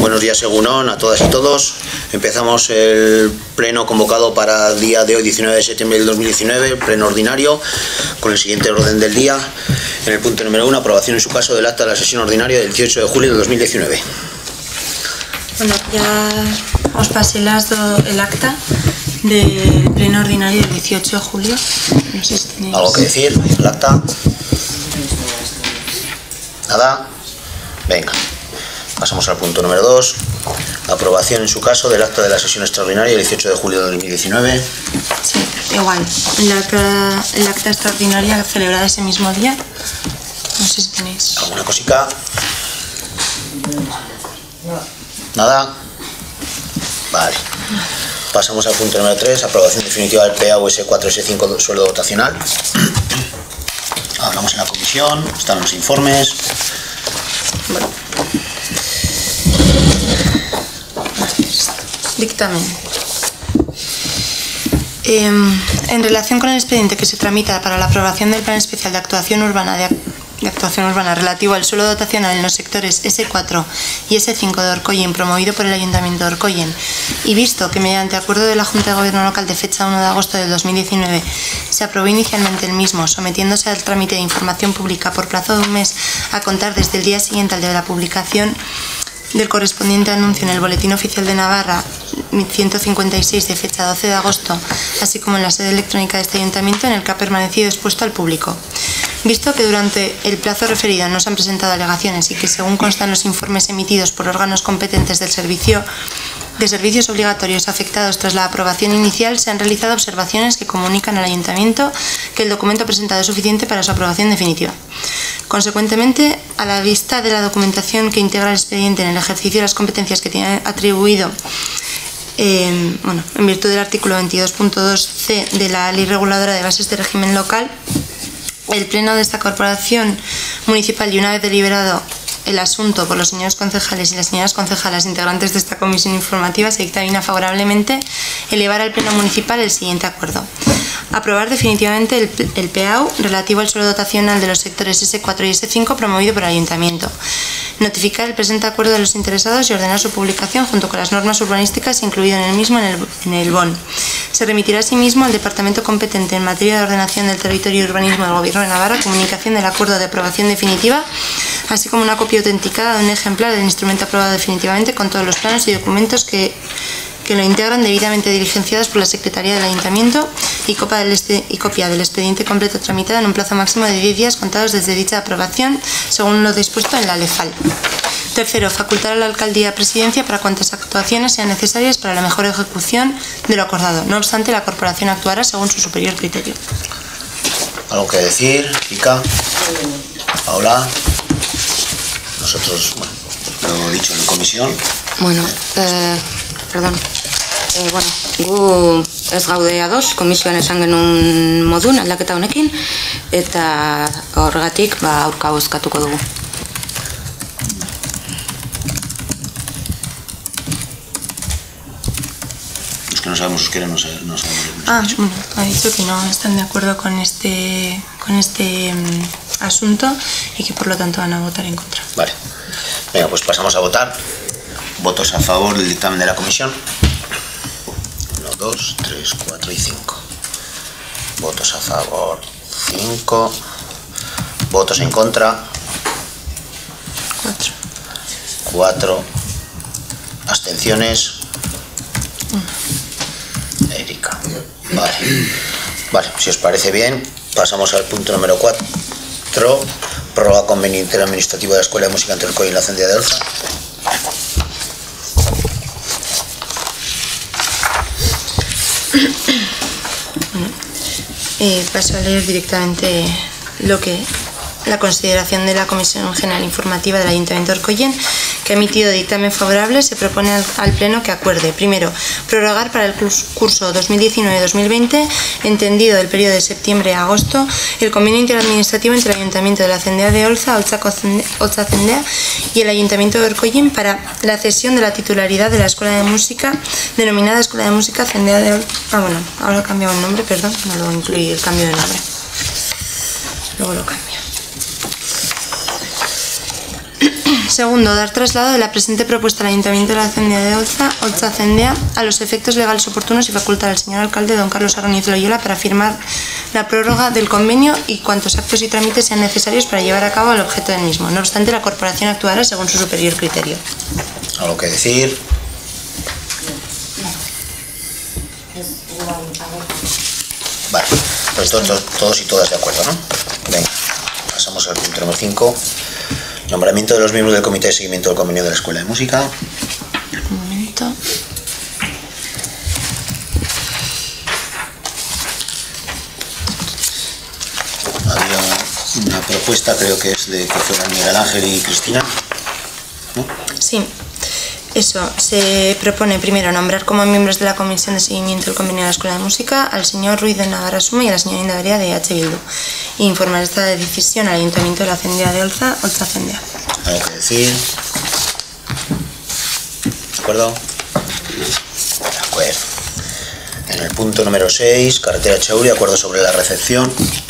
Buenos días, Egunon, a todas y todos. Empezamos el pleno convocado para el día de hoy, 19 de septiembre del 2019, el pleno ordinario, con el siguiente orden del día. En el punto número 1, aprobación en su caso del acta de la sesión ordinaria del 18 de julio de 2019. Bueno, ya os pasé el acta del pleno ordinario del 18 de julio. No sé si tenéis ¿Algo que decir? ¿El acta? ¿Nada? Venga. Pasamos al punto número 2, aprobación en su caso del acta de la sesión extraordinaria del 18 de julio de 2019. Sí, igual. El acta extraordinaria celebrada ese mismo día. No sé si tenéis ¿alguna cosica? ¿Nada? Vale. Pasamos al punto número 3, aprobación definitiva del PA S4 S5 sueldo dotacional. Hablamos en la comisión, están los informes. Bueno. Dictamen. En relación con el expediente que se tramita para la aprobación del Plan Especial de Actuación Urbana relativo al suelo dotacional en los sectores S4 y S5 de Orcoyen, promovido por el Ayuntamiento de Orcoyen, y visto que mediante acuerdo de la Junta de Gobierno Local de fecha 1 de agosto del 2019 se aprobó inicialmente el mismo, sometiéndose al trámite de información pública por plazo de un mes a contar desde el día siguiente al de la publicación del correspondiente anuncio en el Boletín Oficial de Navarra 156 de fecha 12 de agosto, así como en la sede electrónica de este ayuntamiento, en el que ha permanecido expuesto al público. Visto que durante el plazo referido no se han presentado alegaciones y que, según constan los informes emitidos por órganos competentes de servicios obligatorios afectados tras la aprobación inicial, se han realizado observaciones que comunican al ayuntamiento que el documento presentado es suficiente para su aprobación definitiva. Consecuentemente, a la vista de la documentación que integra el expediente en el ejercicio de las competencias que tiene atribuido en virtud del artículo 22.2c de la Ley Reguladora de Bases de Régimen Local, el Pleno de esta Corporación Municipal, y una vez deliberado el asunto por los señores concejales y las señoras concejalas integrantes de esta comisión informativa, se dictamina favorablemente elevar al Pleno Municipal el siguiente acuerdo: aprobar definitivamente el PAU relativo al suelo dotacional de los sectores S4 y S5 promovido por el Ayuntamiento. Notificar el presente acuerdo de los interesados y ordenar su publicación junto con las normas urbanísticas incluido en el mismo en el BON. Se remitirá asimismo al Departamento competente en materia de ordenación del territorio y urbanismo del Gobierno de Navarra comunicación del acuerdo de aprobación definitiva, así como una copia autenticada de un ejemplar del instrumento aprobado definitivamente con todos los planos y documentos que lo integran, debidamente diligenciados por la Secretaría del Ayuntamiento, y copia del expediente completo tramitado en un plazo máximo de 10 días contados desde dicha aprobación, según lo dispuesto en la LEFAL. Tercero, facultar a la Alcaldía Presidencia para cuantas actuaciones sean necesarias para la mejor ejecución de lo acordado. No obstante, la Corporación actuará según su superior criterio. ¿Algo que decir? Ica, Paula. Nosotros, lo he dicho en la comisión. Gu ez gaude ados, komisioan esan genuen modun aldaketa honekin, eta horregatik aurka bozkatuko dugu. Los que no sabemos euskera no sabemos. Ha dicho que no están de acuerdo con este asunto y que por lo tanto van a votar en contra. Vale. Venga, pues pasamos a votar. Votos a favor del dictamen de la comisión. 1, 2, 3, 4 y 5. Votos a favor 5. Votos en contra 4. Abstenciones. Erika. Vale, si os parece bien, pasamos al punto número 4. Prórroga convenio interadministrativo de la Escuela de Música entre Orcoyen y la Cendea de Olza. Paso a leer directamente la consideración de la Comisión General Informativa del Ayuntamiento de Orcoyen, que ha emitido dictamen favorable. Se propone al Pleno que acuerde: primero, prorrogar para el curso 2019-2020, entendido del periodo de septiembre a agosto, el convenio interadministrativo entre el Ayuntamiento de la Cendea de Olza, Olza Cendea, y el Ayuntamiento de Orcoyen para la cesión de la titularidad de la Escuela de Música, denominada Escuela de Música Cendea de Olza. Ahora he cambiado el nombre, perdón, no lo incluí el cambio de nombre. Luego lo cambio. Segundo, dar traslado de la presente propuesta al Ayuntamiento de la Cendea de Olza Cendea a los efectos legales oportunos y facultar al señor alcalde don Carlos Arroniz Loyola para firmar la prórroga del convenio y cuantos actos y trámites sean necesarios para llevar a cabo el objeto del mismo. No obstante, la corporación actuará según su superior criterio. ¿Algo que decir? Vale, pues todos y todas de acuerdo, ¿no? Venga, pasamos al punto número 5. Nombramiento de los miembros del Comité de Seguimiento del Convenio de la Escuela de Música. Un momento. Había una propuesta, creo que es de que fueran Miguel Ángel y Cristina, ¿no? Sí. Eso, se propone primero nombrar como miembros de la Comisión de Seguimiento del Convenio de la Escuela de Música al señor Ruiz de Navarra Suma y a la señora Indaveria de H. Bildu. E informar esta decisión al Ayuntamiento de la Cendea de Olza Cendea. ¿Algo que decir? ¿De acuerdo? De acuerdo. En el punto número 6, carretera Chauri, acuerdo sobre la recepción.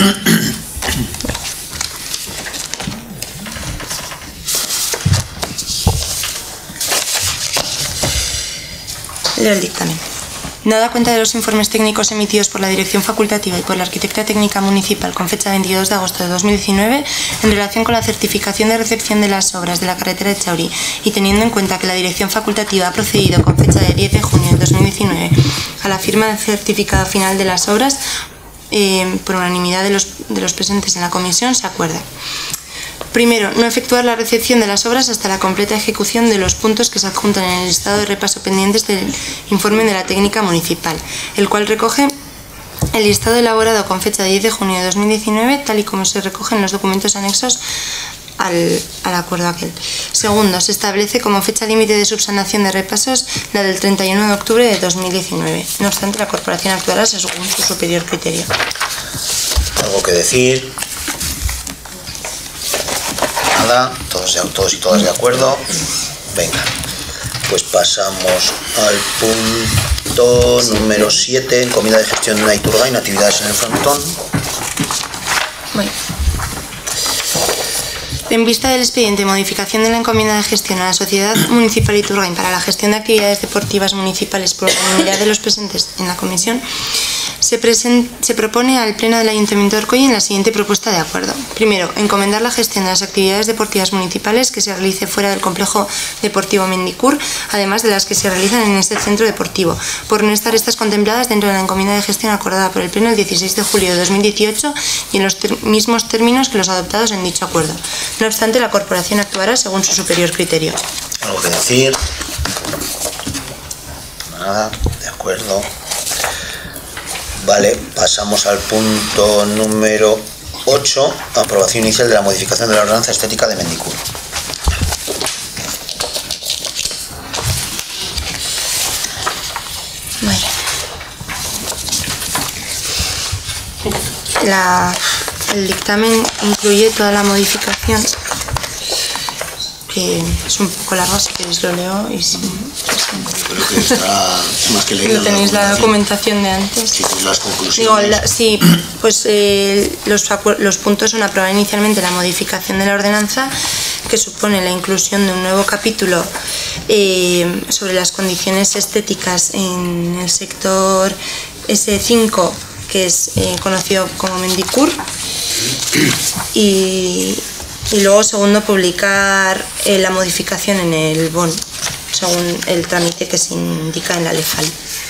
Leo el dictamen. Dada cuenta de los informes técnicos emitidos por la Dirección Facultativa y por la Arquitecta Técnica Municipal con fecha 22 de agosto de 2019 en relación con la certificación de recepción de las obras de la carretera de Chauri y teniendo en cuenta que la Dirección Facultativa ha procedido con fecha de 10 de junio de 2019 a la firma del certificado final de las obras por unanimidad de los presentes en la comisión, se acuerda. Primero, no efectuar la recepción de las obras hasta la completa ejecución de los puntos que se adjuntan en el listado de repaso pendientes del informe de la técnica municipal, el cual recoge el listado elaborado con fecha de 10 de junio de 2019, tal y como se recoge en los documentos anexos al acuerdo aquel. Segundo, se establece como fecha límite de subsanación de repasos la del 31 de octubre de 2019. No obstante, la corporación actuará según su superior criterio. ¿Algo que decir? Nada, todos y todas de acuerdo. Venga, pues pasamos al punto número 7, encomienda de gestión de una Iturgain, actividades en el frontón. Bueno. En vista del expediente de modificación de la encomienda de gestión a la Sociedad Municipal Iturgain para la gestión de actividades deportivas municipales por unanimidad de los presentes en la comisión, se propone al Pleno del Ayuntamiento de Orkoiz la siguiente propuesta de acuerdo. Primero, encomendar la gestión de las actividades deportivas municipales que se realice fuera del complejo deportivo Mendicur, además de las que se realizan en este centro deportivo, por no estar estas contempladas dentro de la encomienda de gestión acordada por el Pleno el 16 de julio de 2018 y en los mismos términos que los adoptados en dicho acuerdo. No obstante, la corporación actuará según su superior criterio. ¿Algo que decir? Nada, de acuerdo. Vale, pasamos al punto número 8, aprobación inicial de la modificación de la ordenanza estética de Mendicur. El dictamen incluye toda la modificación, que es un poco largo, si queréis lo leo y si... Creo que está más que leído. ¿Tenéis la documentación de antes? Sí, las conclusiones. Sí, pues los puntos son aprobar inicialmente la modificación de la ordenanza, que supone la inclusión de un nuevo capítulo sobre las condiciones estéticas en el sector S5, que es conocido como Mendicur, y luego, segundo, publicar la modificación en el BON, según el trámite que se indica en la LEFAL.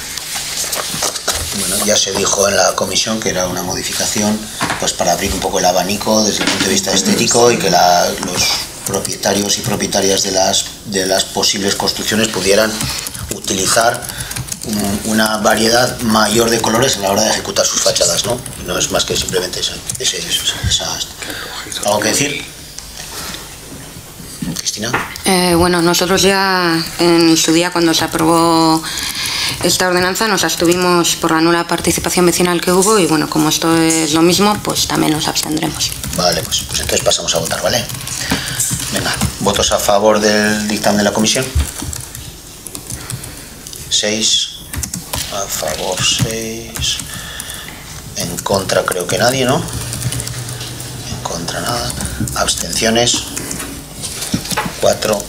Bueno, ya se dijo en la comisión que era una modificación pues para abrir un poco el abanico desde el punto de vista estético y que los propietarios y propietarias de las posibles construcciones pudieran utilizar una variedad mayor de colores a la hora de ejecutar sus fachadas, ¿no? No es más que simplemente esa. ¿Algo que decir? Cristina. Bueno, nosotros ya en su día, cuando se aprobó esta ordenanza, nos abstuvimos por la nula participación vecinal que hubo y bueno, como esto es lo mismo, pues también nos abstendremos. Vale, pues entonces pasamos a votar, ¿vale? Venga, ¿votos a favor del dictamen de la comisión? 6, a favor 6, en contra creo que nadie, ¿no? En contra nada, abstenciones 4.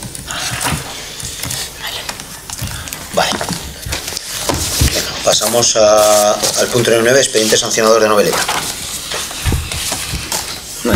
Vale. Venga, pasamos al punto 9, expediente sancionador de Noveleta. Bueno.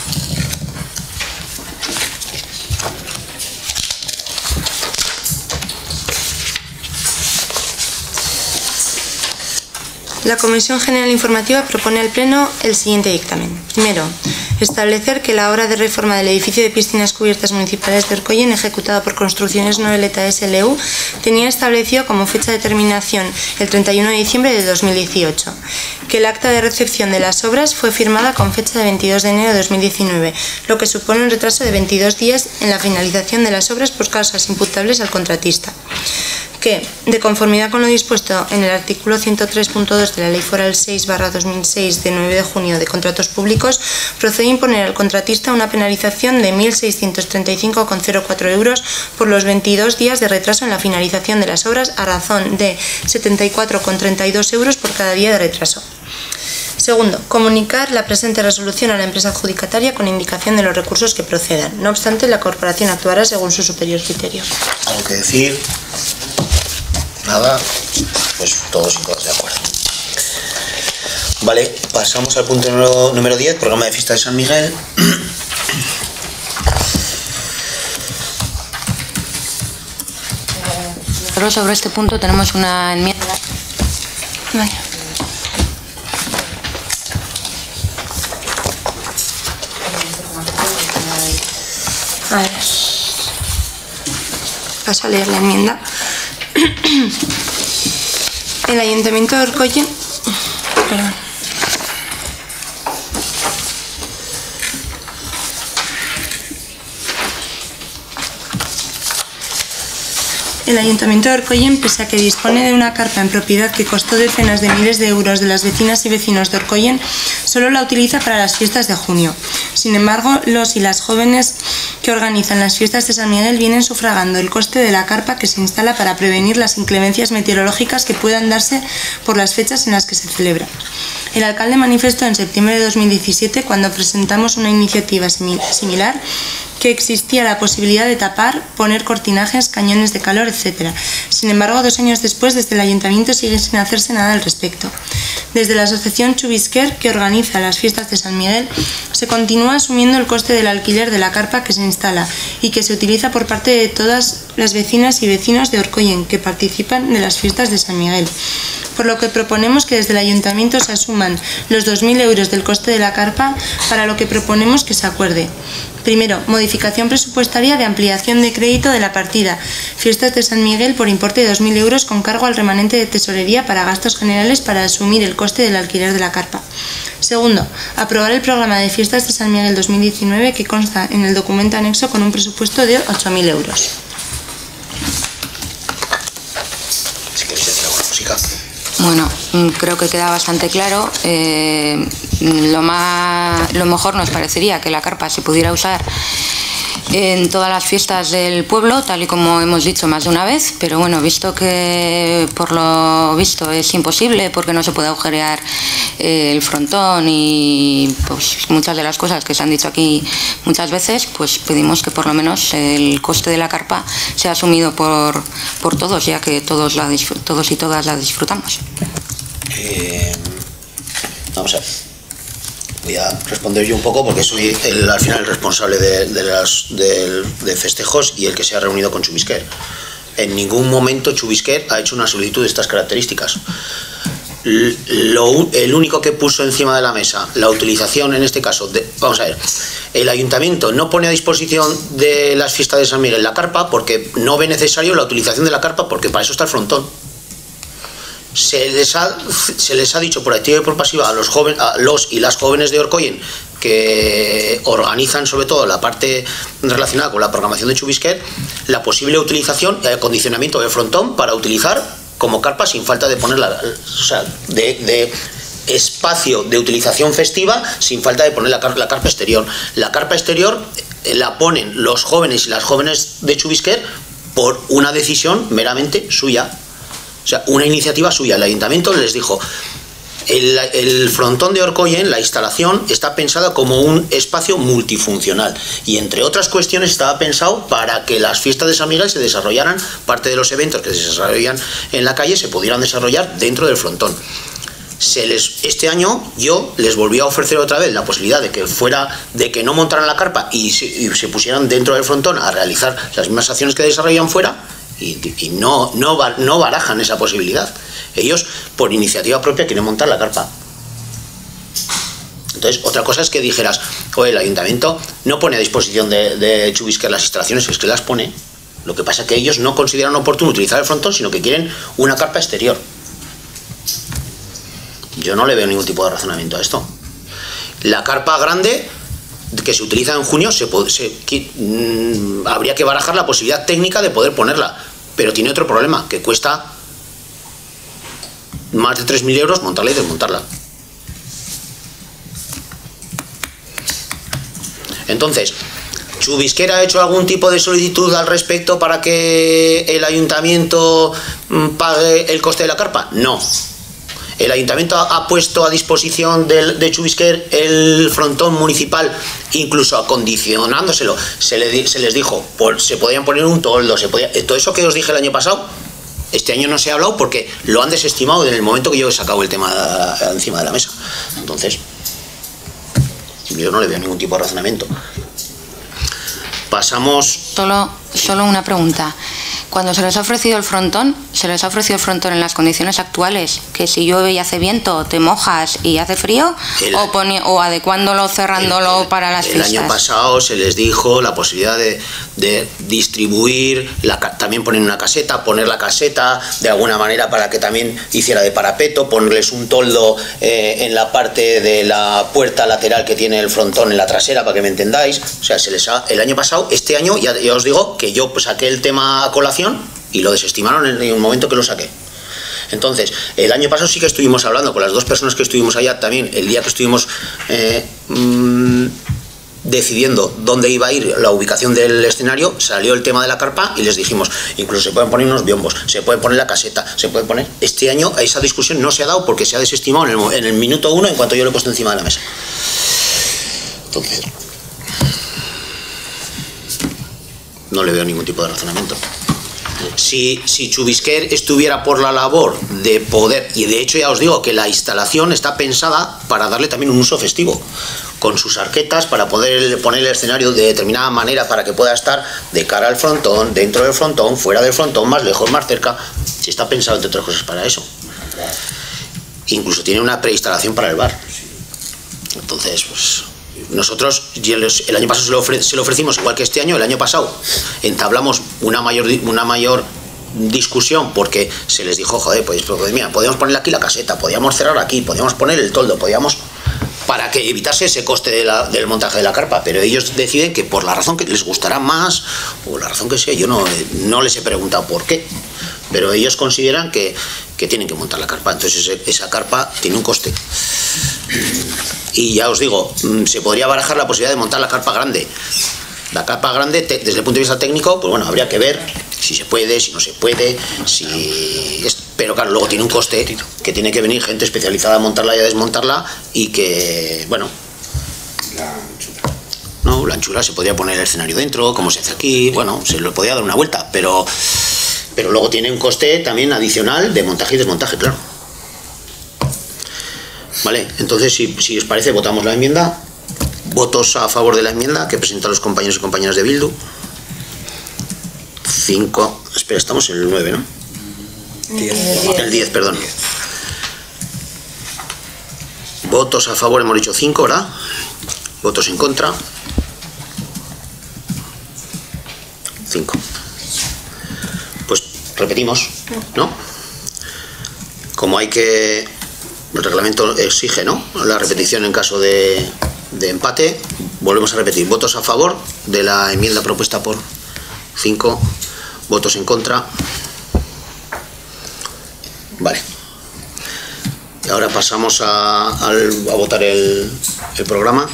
La Comisión General Informativa propone al Pleno el siguiente dictamen. Primero, establecer que la obra de reforma del edificio de piscinas cubiertas municipales de Orcoyen, ejecutado por Construcciones Noveleta SLU, tenía establecido como fecha de terminación el 31 de diciembre de 2018, que el acta de recepción de las obras fue firmada con fecha de 22 de enero de 2019, lo que supone un retraso de 22 días en la finalización de las obras por causas imputables al contratista. Que, de conformidad con lo dispuesto en el artículo 103.2 de la Ley Foral 6/2006 de 9 de junio de Contratos Públicos, procede a imponer al contratista una penalización de 1.635,04 euros por los 22 días de retraso en la finalización de las obras, a razón de 74,32 euros por cada día de retraso. Segundo, comunicar la presente resolución a la empresa adjudicataria con indicación de los recursos que procedan. No obstante, la corporación actuará según su superior criterio. ¿Algo que decir? Nada, pues todos y todas de acuerdo. Vale, pasamos al punto número 10, programa de fiesta de San Miguel. Pero sobre este punto tenemos una enmienda. Vale. A ver. Paso a leer la enmienda. El Ayuntamiento de Orcoyen, perdón. El Ayuntamiento de Orcoyen, pese a que dispone de una carpa en propiedad que costó decenas de miles de euros de las vecinas y vecinos de Orcoyen, solo la utiliza para las fiestas de junio. Sin embargo, los y las jóvenes que organizan las fiestas de San Miguel vienen sufragando el coste de la carpa que se instala para prevenir las inclemencias meteorológicas que puedan darse por las fechas en las que se celebra. El alcalde manifestó en septiembre de 2017, cuando presentamos una iniciativa similar, que existía la posibilidad de tapar, poner cortinajes, cañones de calor, etc. Sin embargo, 2 años después, desde el Ayuntamiento sigue sin hacerse nada al respecto. Desde la asociación Chubisquer, que organiza las fiestas de San Miguel, se continúa asumiendo el coste del alquiler de la carpa que se instala y que se utiliza por parte de todas las vecinas y vecinos de Orcoyen que participan de las fiestas de San Miguel. Por lo que proponemos que desde el Ayuntamiento se asuman los 2.000 euros del coste de la carpa, para lo que proponemos que se acuerde. Primero, modificación presupuestaria de ampliación de crédito de la partida Fiestas de San Miguel por importe de 2.000 euros con cargo al remanente de tesorería para gastos generales para asumir el coste del alquiler de la carpa. Segundo, aprobar el programa de Fiestas de San Miguel 2019 que consta en el documento anexo con un presupuesto de 8.000 euros. Bueno, creo que queda bastante claro. Lo mejor nos parecería que la carpa se pudiera usar en todas las fiestas del pueblo, tal y como hemos dicho más de una vez, pero bueno, visto que por lo visto es imposible porque no se puede agujerear el frontón y pues muchas de las cosas que se han dicho aquí muchas veces, pues pedimos que por lo menos el coste de la carpa sea asumido por todos, ya que todos y todas la disfrutamos. Vamos a ver. Voy a responder yo un poco porque soy al final el responsable de festejos y el que se ha reunido con Chubisquer. En ningún momento Chubisquer ha hecho una solicitud de estas características. El único que puso encima de la mesa la utilización, en este caso, vamos a ver, el ayuntamiento no pone a disposición de las fiestas de San Miguel la carpa porque no ve necesario la utilización de la carpa porque para eso está el frontón. Se les ha dicho por activa y por pasiva a los y las jóvenes de Orcoyen que organizan sobre todo la parte relacionada con la programación de Chubisquer, la posible utilización y acondicionamiento del frontón para utilizar como carpa sin falta de ponerla, o sea, de espacio de utilización festiva sin falta de poner la carpa exterior. La carpa exterior la ponen los jóvenes y las jóvenes de Chubisquer por una decisión meramente suya. O sea, una iniciativa suya. El ayuntamiento les dijo, El frontón de Orkoyen, la instalación, está pensada como un espacio multifuncional y entre otras cuestiones estaba pensado para que las fiestas de San Miguel se desarrollaran, parte de los eventos que se desarrollan en la calle se pudieran desarrollar dentro del frontón. Este año yo les volví a ofrecer otra vez la posibilidad de que no montaran la carpa y se pusieran dentro del frontón a realizar las mismas acciones que desarrollan fuera y no barajan esa posibilidad. Ellos, por iniciativa propia, quieren montar la carpa. Entonces, otra cosa es que dijeras, oye, el ayuntamiento no pone a disposición de Chubisquer las instalaciones, es que las pone. Lo que pasa es que ellos no consideran oportuno utilizar el frontón, sino que quieren una carpa exterior. Yo no le veo ningún tipo de razonamiento a esto. La carpa grande que se utiliza en junio habría que barajar la posibilidad técnica de poder ponerla, pero tiene otro problema, que cuesta más de 3.000 euros montarla y desmontarla. Entonces, ¿Chubisquer ha hecho algún tipo de solicitud al respecto para que el ayuntamiento pague el coste de la carpa? No. El ayuntamiento ha puesto a disposición de Chubisquer el frontón municipal, incluso acondicionándoselo. Se les dijo, se podían poner un toldo, todo eso que os dije el año pasado. Este año no se ha hablado porque lo han desestimado en el momento que yo he sacado el tema encima de la mesa. Entonces, yo no le veo ningún tipo de razonamiento. Pasamos... Solo una pregunta. Cuando se les ha ofrecido el frontón, ¿se les ha ofrecido el frontón en las condiciones actuales? Que si llueve y hace viento, te mojas y hace frío, o adecuándolo, cerrándolo para las fiestas. El año pasado se les dijo la posibilidad de distribuir, también poner una caseta, poner la caseta de alguna manera para que también hiciera de parapeto, ponerles un toldo en la parte de la puerta lateral que tiene el frontón en la trasera, para que me entendáis. O sea, el año pasado, este año, ya os digo que yo saqué el tema a colación y lo desestimaron en el momento que lo saqué. Entonces, el año pasado sí que estuvimos hablando con las dos personas que estuvimos allá también, el día que estuvimos decidiendo dónde iba a ir la ubicación del escenario, salió el tema de la carpa y les dijimos, incluso se pueden poner unos biombos, se puede poner la caseta, se puede poner... Este año esa discusión no se ha dado porque se ha desestimado en el minuto 1 en cuanto yo lo he puesto encima de la mesa. Entonces, no le veo ningún tipo de razonamiento. Si Chubisquer estuviera por la labor de poder, y de hecho ya os digo que la instalación está pensada para darle también un uso festivo, con sus arquetas para poder poner el escenario de determinada manera para que pueda estar de cara al frontón, dentro del frontón, fuera del frontón, más lejos, más cerca. Si está pensado entre otras cosas para eso. Incluso tiene una preinstalación para el bar. Entonces, pues... Nosotros el año pasado se lo ofrecimos igual que este año. El año pasado entablamos una mayor discusión porque se les dijo, joder, pues mira, podíamos poner aquí la caseta, podíamos cerrar aquí, podíamos poner el toldo, para que evitase ese coste del montaje de la carpa, pero ellos deciden que por la razón que les gustará más o la razón que sea, yo no les he preguntado por qué, pero ellos consideran que tienen que montar la carpa. Entonces esa carpa tiene un coste. Y ya os digo, se podría barajar la posibilidad de montar la carpa grande. La carpa grande, desde el punto de vista técnico, pues bueno, habría que ver si se puede, si no se puede, pero claro, luego tiene un coste que tiene que venir gente especializada a montarla y a desmontarla y que, bueno... La anchura se podría poner el escenario dentro, como se hace aquí, bueno, se le podría dar una vuelta, pero luego tiene un coste también adicional de montaje y desmontaje, claro. Vale, entonces si os parece votamos la enmienda. Votos a favor de la enmienda que presentan los compañeros y compañeras de Bildu. 5, espera, estamos en el 9, ¿no? 10. El 10, perdón. Votos a favor hemos dicho 5, ¿verdad? Votos en contra 5. Pues repetimos, ¿no? Como el reglamento exige, ¿no?, la repetición en caso de empate, volvemos a repetir. Votos a favor de la enmienda propuesta por 5, votos en contra. Vale. Y ahora pasamos a votar el programa.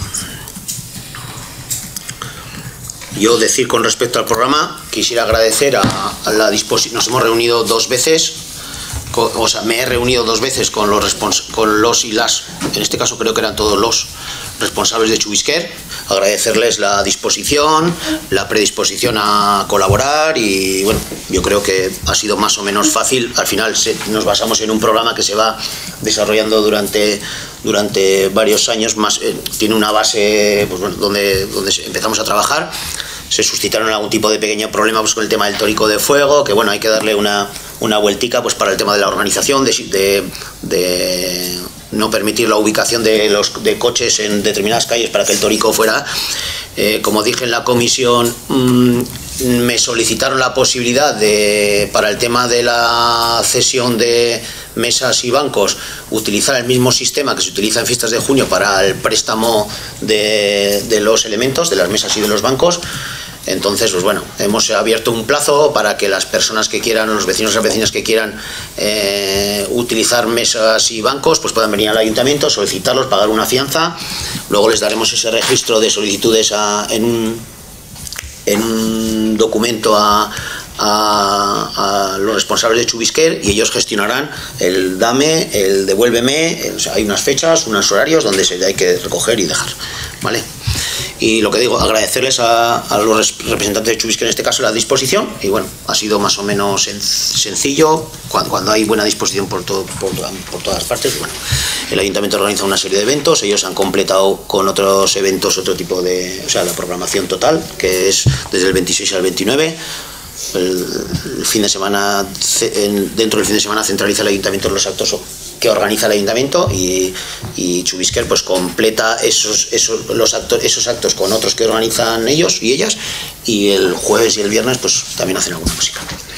Yo decir con respecto al programa, quisiera agradecer a la disposición. Nos hemos reunido 2 veces o sea, me he reunido 2 veces con los y las, en este caso creo que eran todos los responsables de Chubisquer, agradecerles la disposición, la predisposición a colaborar y bueno, yo creo que ha sido más o menos fácil. Al final nos basamos en un programa que se va desarrollando durante varios años, más tiene una base pues, bueno, donde empezamos a trabajar. Se suscitaron algún tipo de pequeño problema pues, con el tema del tórico de fuego, que bueno, hay que darle una vueltica pues, para el tema de la organización, de no permitir la ubicación de coches en determinadas calles para que el tórico fuera. Como dije en la comisión, me solicitaron la posibilidad para el tema de la cesión de mesas y bancos, utilizar el mismo sistema que se utiliza en fiestas de junio para el préstamo de los elementos, de las mesas y de los bancos. Entonces, pues bueno, hemos abierto un plazo para que las personas que quieran, los vecinos y las vecinas que quieran utilizar mesas y bancos, pues puedan venir al ayuntamiento, solicitarlos, pagar una fianza. Luego les daremos ese registro de solicitudes en un documento a los responsables de Chubisquer y ellos gestionarán el dame, el devuélveme. O sea, hay unas fechas, unos horarios donde se hay que recoger y dejar, ¿vale? Y lo que digo, agradecerles a los representantes de Chubisquer en este caso la disposición y bueno, ha sido más o menos sencillo cuando hay buena disposición por todas partes. Bueno, el ayuntamiento organiza una serie de eventos, ellos han completado con otros eventos otro tipo de, o sea, la programación total, que es desde el 26 al 29. El fin de semana, dentro del fin de semana centraliza el ayuntamiento los actos que organiza el ayuntamiento y Chubisquer pues completa esos actos con otros que organizan ellos y ellas, y el jueves y el viernes pues también hacen alguna música.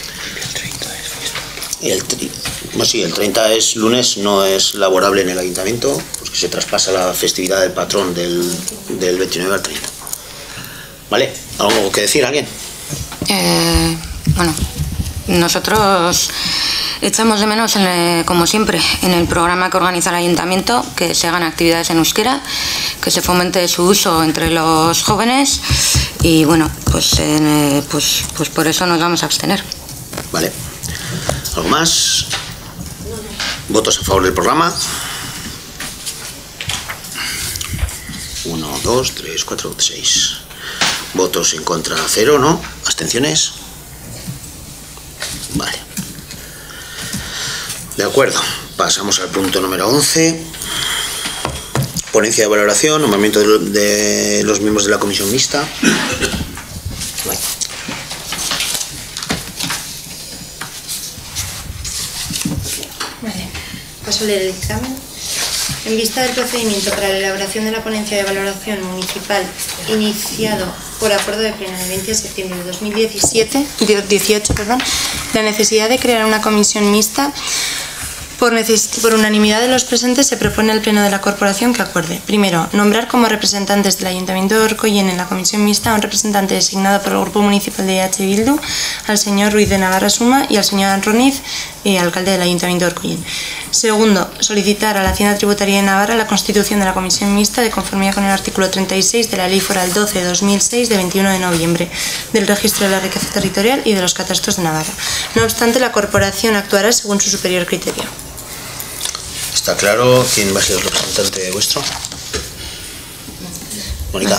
El 30 es lunes, no es laborable en el ayuntamiento porque se traspasa la festividad del patrón del 29 al 30. ¿Vale? ¿Algo que decir alguien? Bueno, nosotros echamos de menos, como siempre, en el programa que organiza el ayuntamiento, que se hagan actividades en euskera, que se fomente su uso entre los jóvenes y bueno, pues por eso nos vamos a abstener. Vale. ¿Algo más? ¿Votos a favor del programa? 1, 2, 3, 4, 6. Votos en contra 0, ¿no? ¿Abstenciones? Vale. De acuerdo. Pasamos al punto número 11. Ponencia de valoración, nombramiento de los miembros de la comisión mixta. Vale. Vale. Paso a leer el dictamen. En vista del procedimiento para la elaboración de la ponencia de valoración municipal iniciado por acuerdo de pleno del 20 de septiembre de 2018, la necesidad de crear una comisión mixta, por unanimidad de los presentes se propone al Pleno de la Corporación que acuerde: primero, nombrar como representantes del Ayuntamiento de Orkoien en la comisión mixta a un representante designado por el Grupo Municipal de EH Bildu, al señor Ruiz de Navarra Suma, y al señor Anroniz, alcalde del Ayuntamiento de Orkoien. Segundo, solicitar a la Hacienda Tributaria de Navarra la constitución de la comisión mixta de conformidad con el artículo 36 de la Ley Foral 12/2006 de 21 de noviembre del Registro de la Riqueza Territorial y de los Catastros de Navarra. No obstante, la corporación actuará según su superior criterio. ¿Está claro quién va a ser el representante vuestro? Mónica.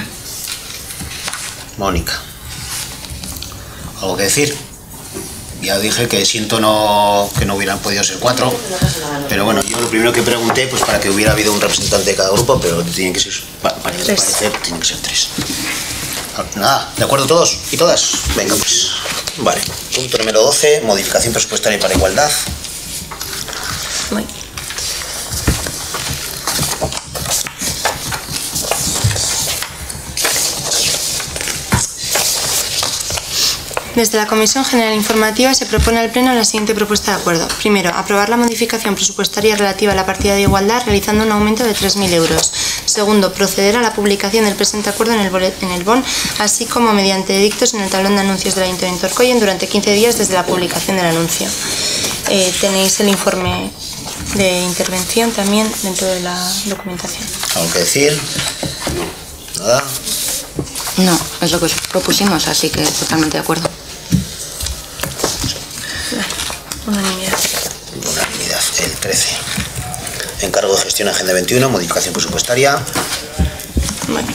Mónica. ¿Algo que decir? Ya dije que siento que no hubieran podido ser 4, pero bueno, yo lo primero que pregunté, pues para que hubiera habido un representante de cada grupo, pero tienen que ser, parecer, tienen que ser 3. Nada, ¿de acuerdo todos y todas? Venga pues. Vale, punto número 12, modificación presupuestaria para igualdad. Desde la Comisión General Informativa se propone al Pleno la siguiente propuesta de acuerdo. Primero, aprobar la modificación presupuestaria relativa a la partida de igualdad realizando un aumento de 3.000 euros. Segundo, proceder a la publicación del presente acuerdo en el BON, así como mediante edictos en el tablón de anuncios del Ayuntamiento de Orkoien durante 15 días desde la publicación del anuncio. Tenéis el informe de intervención también dentro de la documentación. ¿Algo que decir? ¿Nada? No, es lo que propusimos, así que totalmente de acuerdo. Unanimidad. gestión Agenda 21, modificación presupuestaria. Bueno.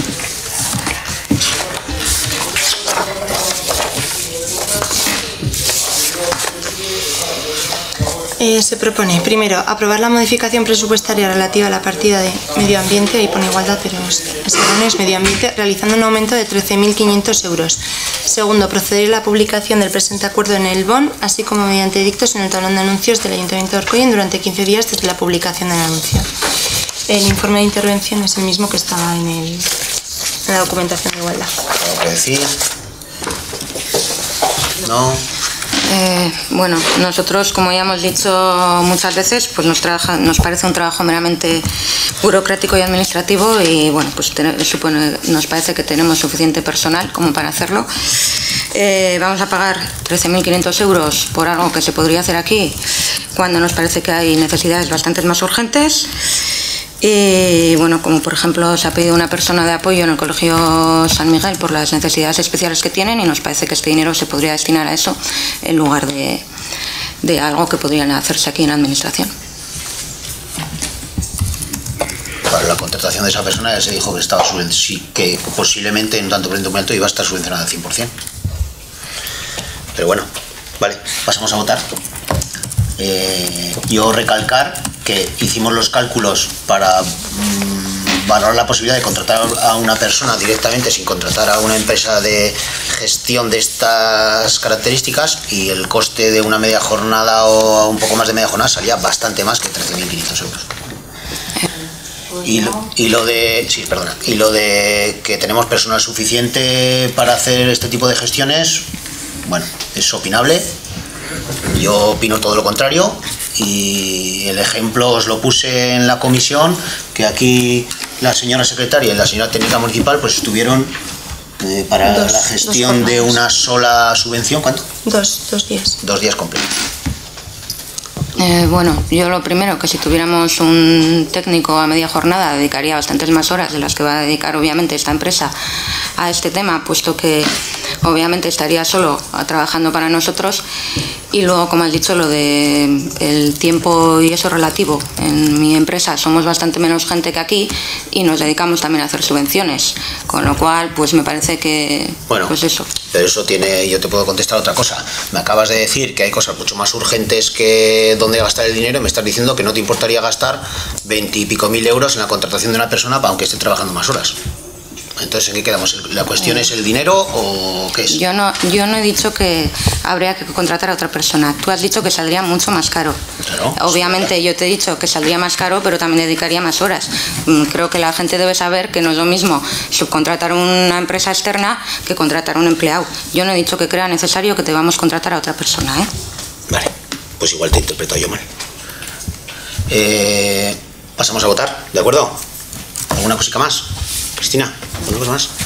Se propone, primero, aprobar la modificación presupuestaria relativa a la partida de medio ambiente, ahí pone igualdad, pero es medio ambiente, realizando un aumento de 13.500 euros. Segundo, proceder a la publicación del presente acuerdo en el BON, así como mediante edictos en el tablón de anuncios del Ayuntamiento de Orcoyen durante 15 días desde la publicación del anuncio. El informe de intervención es el mismo que estaba en la documentación de igualdad. ¿Algo que decir? No. Bueno, nosotros, como ya hemos dicho muchas veces, pues nos parece un trabajo meramente burocrático y administrativo y bueno, pues nos parece que tenemos suficiente personal como para hacerlo. Vamos a pagar 13.500 euros por algo que se podría hacer aquí cuando nos parece que hay necesidades bastante más urgentes. Y bueno, como por ejemplo se ha pedido una persona de apoyo en el Colegio San Miguel por las necesidades especiales que tienen y nos parece que este dinero se podría destinar a eso en lugar de algo que podrían hacerse aquí en la administración. Para la contratación de esa persona ya se dijo que posiblemente en tanto por momento iba a estar subvencionada al 100%. Pero bueno, vale, pasamos a votar. Yo recalcar que hicimos los cálculos para valorar la posibilidad de contratar a una persona directamente sin contratar a una empresa de gestión de estas características y el coste de una media jornada o un poco más de media jornada salía bastante más que 13.500 euros. Y lo de que tenemos personal suficiente para hacer este tipo de gestiones, bueno, es opinable. Yo opino todo lo contrario y el ejemplo os lo puse en la comisión, que aquí la señora secretaria y la señora técnica municipal pues estuvieron para la gestión de una sola subvención. ¿Cuánto? 2 días. 2 días completos. Bueno, yo lo primero, que si tuviéramos un técnico a media jornada dedicaría bastantes más horas de las que va a dedicar obviamente esta empresa a este tema, puesto que obviamente estaría solo trabajando para nosotros. Y luego, como has dicho, lo de el tiempo y eso relativo. En mi empresa somos bastante menos gente que aquí y nos dedicamos también a hacer subvenciones, con lo cual pues me parece que bueno, pues eso. Pero eso tiene, yo te puedo contestar otra cosa. Me acabas de decir que hay cosas mucho más urgentes que dónde gastar el dinero y me estás diciendo que no te importaría gastar 20 y pico mil euros en la contratación de una persona para aunque esté trabajando más horas. Entonces, ¿en qué quedamos? ¿La cuestión es el dinero o qué es? Yo no he dicho que habría que contratar a otra persona. Tú has dicho que saldría mucho más caro. Claro, obviamente yo te he dicho que saldría más caro, pero también dedicaría más horas. Creo que la gente debe saber que no es lo mismo subcontratar una empresa externa que contratar a un empleado. Yo no he dicho que crea necesario que te vamos a contratar a otra persona, ¿eh? Vale, pues igual te he interpretado yo mal. Pasamos a votar, ¿de acuerdo? ¿Alguna cosita más? Cristina, ¿alguna cosa más?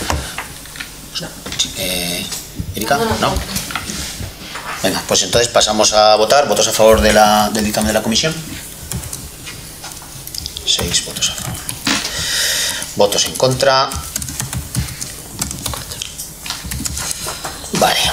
¿Erika? ¿No? Venga, pues entonces pasamos a votar. ¿Votos a favor del dictamen de la comisión? 6 votos a favor. ¿Votos en contra? Vale.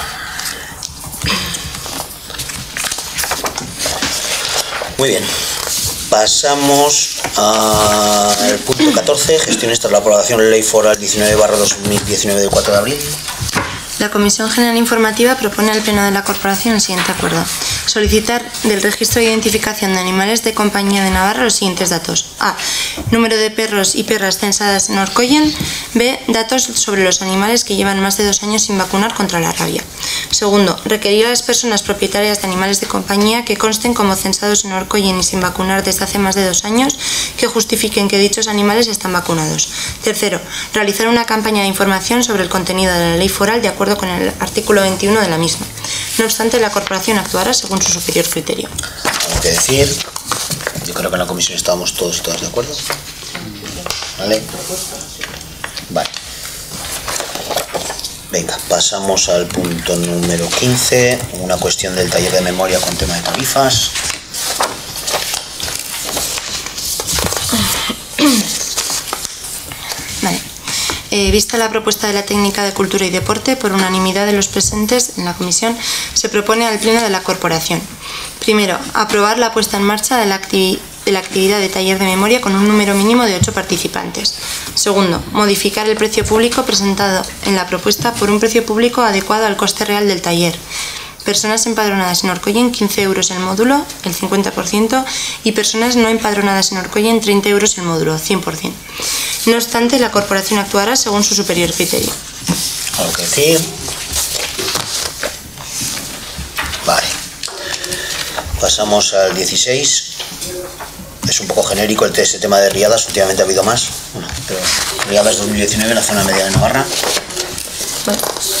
Muy bien. Pasamos al punto 14, gestiones tras la aprobación de la Ley Foral 19/2019 del 4 de abril. La Comisión General Informativa propone al Pleno de la Corporación el siguiente acuerdo. Solicitar del Registro de Identificación de Animales de Compañía de Navarra los siguientes datos. A. Número de perros y perras censadas en Orcoyen. B. Datos sobre los animales que llevan más de 2 años sin vacunar contra la rabia. Segundo, requerir a las personas propietarias de animales de compañía que consten como censados en Orcoyen y sin vacunar desde hace más de 2 años que justifiquen que dichos animales están vacunados. Tercero, realizar una campaña de información sobre el contenido de la ley foral de acuerdo con el artículo 21 de la misma. No obstante, la corporación actuará según su superior criterio. Algo que decir. Yo creo que en la comisión estábamos todos y todas de acuerdo. ¿Vale? Vale. Venga, pasamos al punto número 15, una cuestión del taller de memoria con tema de tarifas. Vale. Vista la propuesta de la técnica de Cultura y Deporte, por unanimidad de los presentes en la comisión, se propone al Pleno de la Corporación. Primero, aprobar la puesta en marcha de la de la actividad de taller de memoria con un número mínimo de 8 participantes. Segundo, modificar el precio público presentado en la propuesta por un precio público adecuado al coste real del taller. Personas empadronadas en Orcoyen, 15 euros el módulo, el 50%, y personas no empadronadas en Orcoyen, 30 euros el módulo, 100%. No obstante, la corporación actuará según su superior criterio. ¿Algo que decir? Vale. Pasamos al 16. Es un poco genérico este tema de riadas, últimamente ha habido más. Bueno, pero riadas 2019 en la zona media de Navarra. Bueno.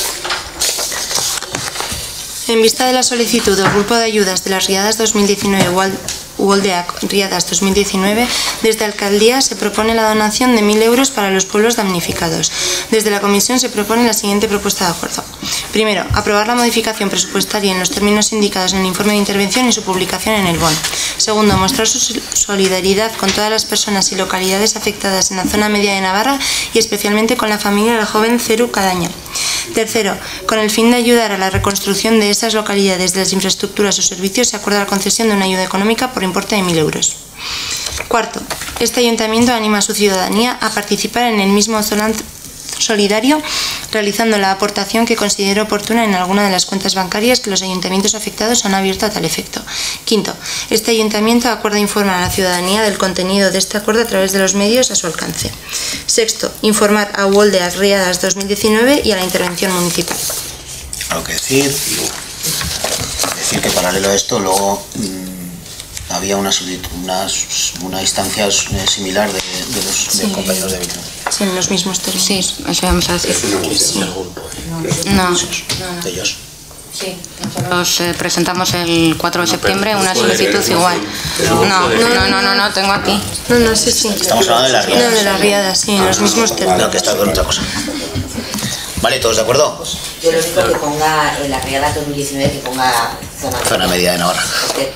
En vista de la solicitud del Grupo de Ayudas de las Riadas 2019 Waldeac Riadas 2019, desde Alcaldía se propone la donación de 1.000 euros para los pueblos damnificados. Desde la Comisión se propone la siguiente propuesta de acuerdo. Primero, aprobar la modificación presupuestaria en los términos indicados en el informe de intervención y su publicación en el BON. Segundo, mostrar su solidaridad con todas las personas y localidades afectadas en la zona media de Navarra y especialmente con la familia de la joven Ceru Cadaña. Tercero, con el fin de ayudar a la reconstrucción de esas localidades de las infraestructuras o servicios, se acuerda la concesión de una ayuda económica por importe de 1.000 euros. Cuarto, este ayuntamiento anima a su ciudadanía a participar en el mismo solidario, realizando la aportación que considere oportuna en alguna de las cuentas bancarias que los ayuntamientos afectados han abierto a tal efecto. Quinto, este ayuntamiento acuerda informar a la ciudadanía del contenido de este acuerdo a través de los medios a su alcance. Sexto, informar a Waldeac Riadas 2019 y a la intervención municipal. Algo que decir. Decir que paralelo a esto luego había una instancia similar de los compañeros de Vitro. Sí, en los mismos términos. Sí, eso vamos a decir. Sí. No. De ellos. Sí, nosotros presentamos el 4 de septiembre una solicitud igual. No, tengo aquí. No, sí. Estamos hablando de las riadas. No, de las riadas, sí, en los mismos términos. No, que está con otra cosa. Vale, ¿todos de acuerdo? Yo lo único que ponga en la riada 2019, que ponga zona media de Navarra.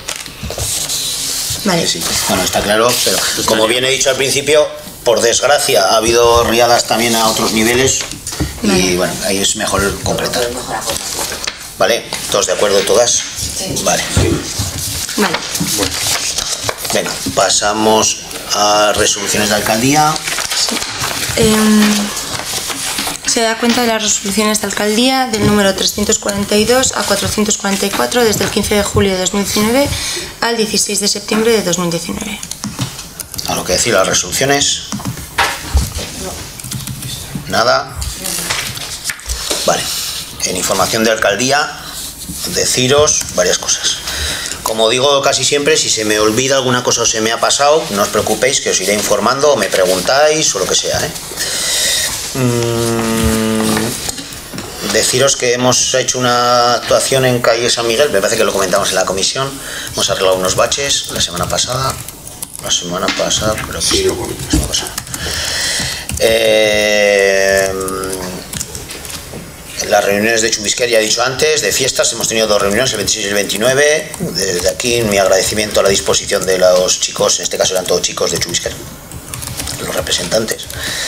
Vale. Sí. Bueno, está claro, pero como bien he dicho al principio, por desgracia ha habido riadas también a otros niveles y bueno, ahí es mejor completar. ¿Vale? ¿Todos de acuerdo, todas? Sí. Vale. Vale. Venga, pasamos a resoluciones de alcaldía. Se da cuenta de las resoluciones de alcaldía del número 342 a 444 desde el 15 de julio de 2019 al 16 de septiembre de 2019. ¿A lo que decir las resoluciones? Nada. Vale. En información de alcaldía, deciros varias cosas. Como digo casi siempre, si se me olvida alguna cosa o se me ha pasado, no os preocupéis, que os iré informando o me preguntáis o lo que sea, Deciros que hemos hecho una actuación en calle San Miguel, me parece que lo comentamos en la comisión. Hemos arreglado unos baches la semana pasada, creo que sí, las reuniones de Chumbisquer, ya he dicho antes, de fiestas, hemos tenido 2 reuniones, el 26 y el 29. Desde aquí mi agradecimiento a la disposición de los chicos, en este caso eran todos chicos de Chumbisquer, los representantes.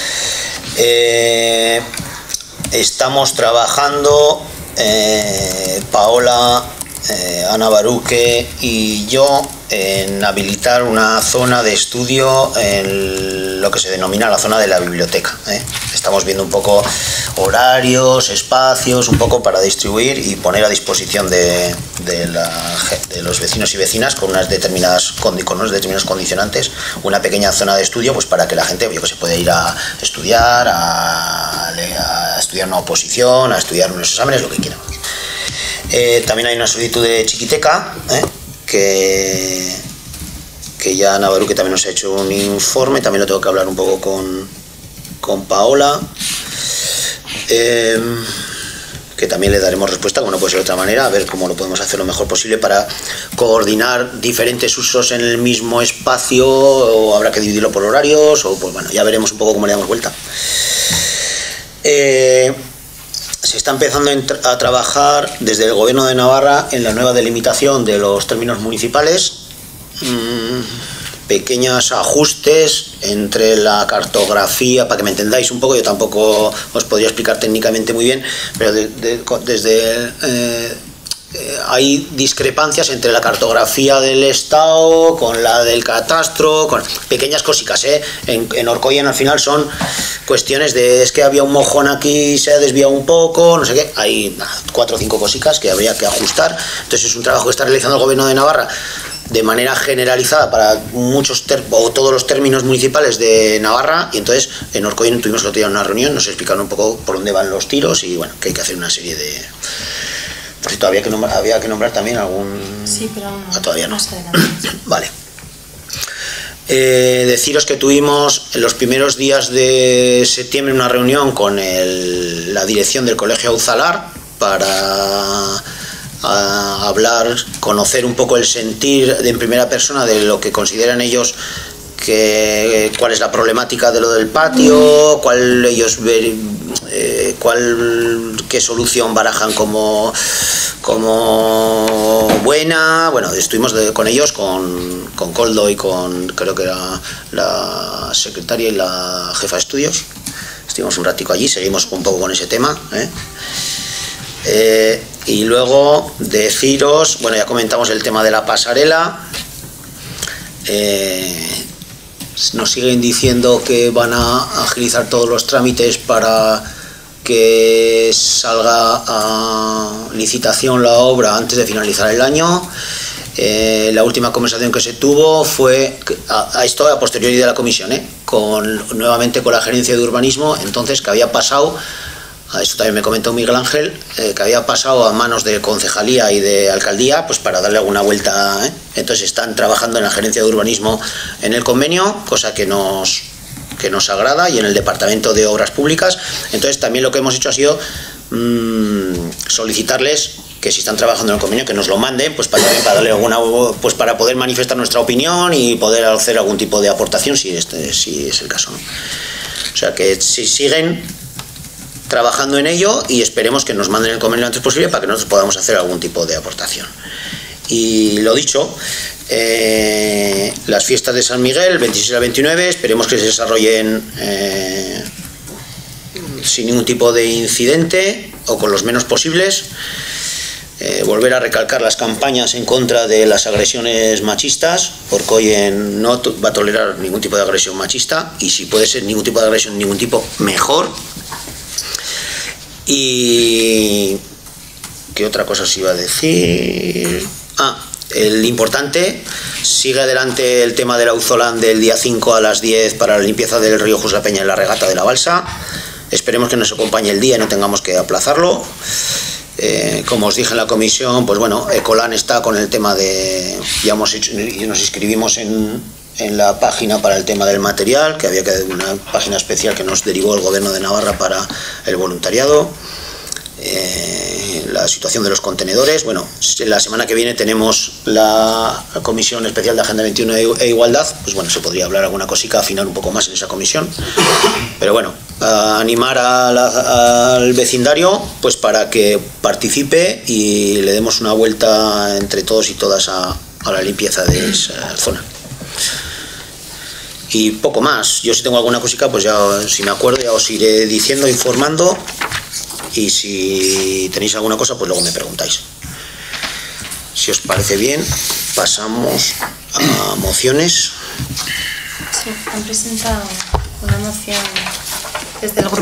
Estamos trabajando, Paola, Ana Baruque y yo, en habilitar una zona de estudio en lo que se denomina la zona de la biblioteca. Estamos viendo un poco horarios, espacios, un poco para distribuir y poner a disposición de los vecinos y vecinas con unos determinados condicionantes, una pequeña zona de estudio, pues para que la gente, se pueda ir a estudiar, a estudiar una oposición, a estudiar unos exámenes, lo que quieran. También hay una solicitud de Chiquiteca, que ya Navarro, que también nos ha hecho un informe, también lo tengo que hablar un poco con Paola, que también le daremos respuesta, como no puede ser de otra manera, a ver cómo lo podemos hacer lo mejor posible para coordinar diferentes usos en el mismo espacio, o habrá que dividirlo por horarios, o pues bueno, ya veremos un poco cómo le damos vuelta. Se está empezando a trabajar desde el Gobierno de Navarra en la nueva delimitación de los términos municipales, pequeños ajustes entre la cartografía, para que me entendáis un poco, yo tampoco os podría explicar técnicamente muy bien, pero desde hay discrepancias entre la cartografía del Estado con la del catastro, con pequeñas cositas, en Orcoyen al final son cuestiones de, es que había un mojón aquí, se ha desviado un poco, no sé qué, hay 4 o 5 cositas que habría que ajustar. Entonces es un trabajo que está realizando el Gobierno de Navarra de manera generalizada para muchos o todos los términos municipales de Navarra, y entonces en Orcoyen tuvimos el otro día una reunión, nos explicaron un poco por dónde van los tiros y bueno, que hay que hacer una serie de... Por cierto, había que nombrar también algún... Sí, pero aún no. Todavía no. Más adelante. Vale. Deciros que tuvimos en los primeros días de septiembre una reunión con la dirección del Colegio Auzalar para hablar, conocer un poco el sentir en primera persona de lo que consideran ellos cuál es la problemática de lo del patio, qué solución barajan como buena. Bueno, estuvimos con ellos, con Coldo y con, creo que era la secretaria y la jefa de estudios. Estuvimos un ratico allí, seguimos un poco con ese tema, y luego deciros, bueno, ya comentamos el tema de la pasarela. Nos siguen diciendo que van a agilizar todos los trámites para que salga a licitación la obra antes de finalizar el año. La última conversación que se tuvo fue a esto a posteriori de la comisión, nuevamente con la gerencia de urbanismo, entonces que había pasado, a eso también me comentó Miguel Ángel, que había pasado a manos de concejalía y de alcaldía, pues para darle alguna vuelta, Entonces están trabajando en la gerencia de urbanismo en el convenio, cosa que nos agrada, y en el departamento de obras públicas. Entonces también lo que hemos hecho ha sido solicitarles que si están trabajando en el convenio que nos lo manden, pues para darle pues para poder manifestar nuestra opinión y poder hacer algún tipo de aportación si es el caso, ¿no? O sea que si siguen trabajando en ello, y esperemos que nos manden el convenio lo antes posible para que nosotros podamos hacer algún tipo de aportación. Y lo dicho, las fiestas de San Miguel, 26 al 29, esperemos que se desarrollen sin ningún tipo de incidente o con los menos posibles. Volver a recalcar las campañas en contra de las agresiones machistas, porque hoy no va a tolerar ningún tipo de agresión machista, y si puede ser ningún tipo de agresión, ningún tipo, mejor. Y ¿qué otra cosa os iba a decir? El importante, sigue adelante el tema del Auzolán del día 5 a las 10 para la limpieza del río Juslapeña en la regata de la balsa. Esperemos que nos acompañe el día y no tengamos que aplazarlo. Como os dije en la comisión, pues bueno, Ecolán está con el tema de... Ya hemos hecho, nos inscribimos en la página para el tema del material, que había una página especial que nos derivó el Gobierno de Navarra para el voluntariado. La situación de los contenedores, bueno, la semana que viene tenemos la Comisión Especial de Agenda 21 e Igualdad, pues bueno, se podría hablar alguna cosica, afinar un poco más en esa comisión, pero bueno, animar al vecindario pues para que participe y le demos una vuelta entre todos y todas a la limpieza de esa zona. Y poco más. Yo si tengo alguna cosica, pues ya si me acuerdo ya os iré diciendo, informando, y si tenéis alguna cosa pues luego me preguntáis. Si os parece bien, pasamos a mociones. Sí, han presentado una moción desde el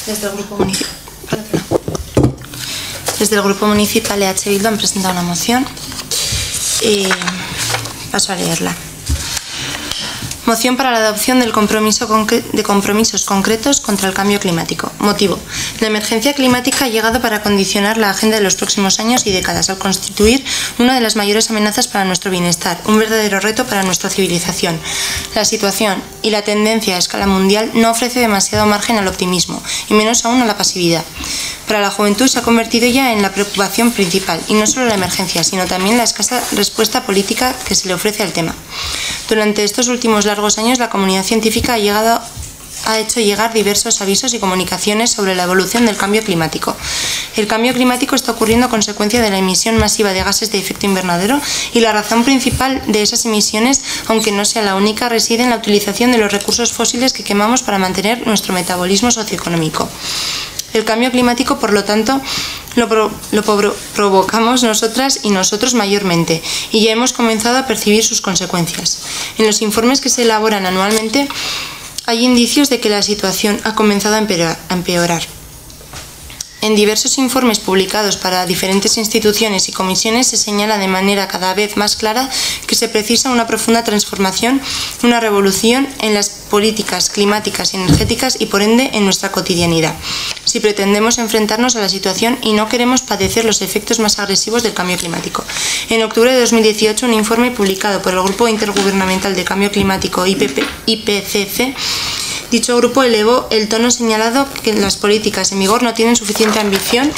grupo municipal EH Bildu, han presentado una moción y paso a leerla. Moción para la adopción de compromisos concretos contra el cambio climático. Motivo: la emergencia climática ha llegado para condicionar la agenda de los próximos años y décadas, al constituir una de las mayores amenazas para nuestro bienestar, un verdadero reto para nuestra civilización. La situación y la tendencia a escala mundial no ofrece demasiado margen al optimismo, y menos aún a la pasividad. Para la juventud se ha convertido ya en la preocupación principal, y no solo la emergencia, sino también la escasa respuesta política que se le ofrece al tema. Durante estos últimos largos años, la comunidad científica ha hecho llegar diversos avisos y comunicaciones sobre la evolución del cambio climático. El cambio climático está ocurriendo a consecuencia de la emisión masiva de gases de efecto invernadero, y la razón principal de esas emisiones, aunque no sea la única, reside en la utilización de los recursos fósiles que quemamos para mantener nuestro metabolismo socioeconómico. El cambio climático, por lo tanto, Lo provocamos nosotras y nosotros mayormente, y ya hemos comenzado a percibir sus consecuencias. En los informes que se elaboran anualmente hay indicios de que la situación ha comenzado a empeorar. En diversos informes publicados para diferentes instituciones y comisiones se señala de manera cada vez más clara que se precisa una profunda transformación, una revolución en las políticas climáticas y energéticas y por ende en nuestra cotidianidad, si pretendemos enfrentarnos a la situación y no queremos padecer los efectos más agresivos del cambio climático. En octubre de 2018, un informe publicado por el Grupo Intergubernamental de Cambio Climático IPCC, dicho grupo elevó el tono señalando que las políticas en vigor no tienen suficiente ambición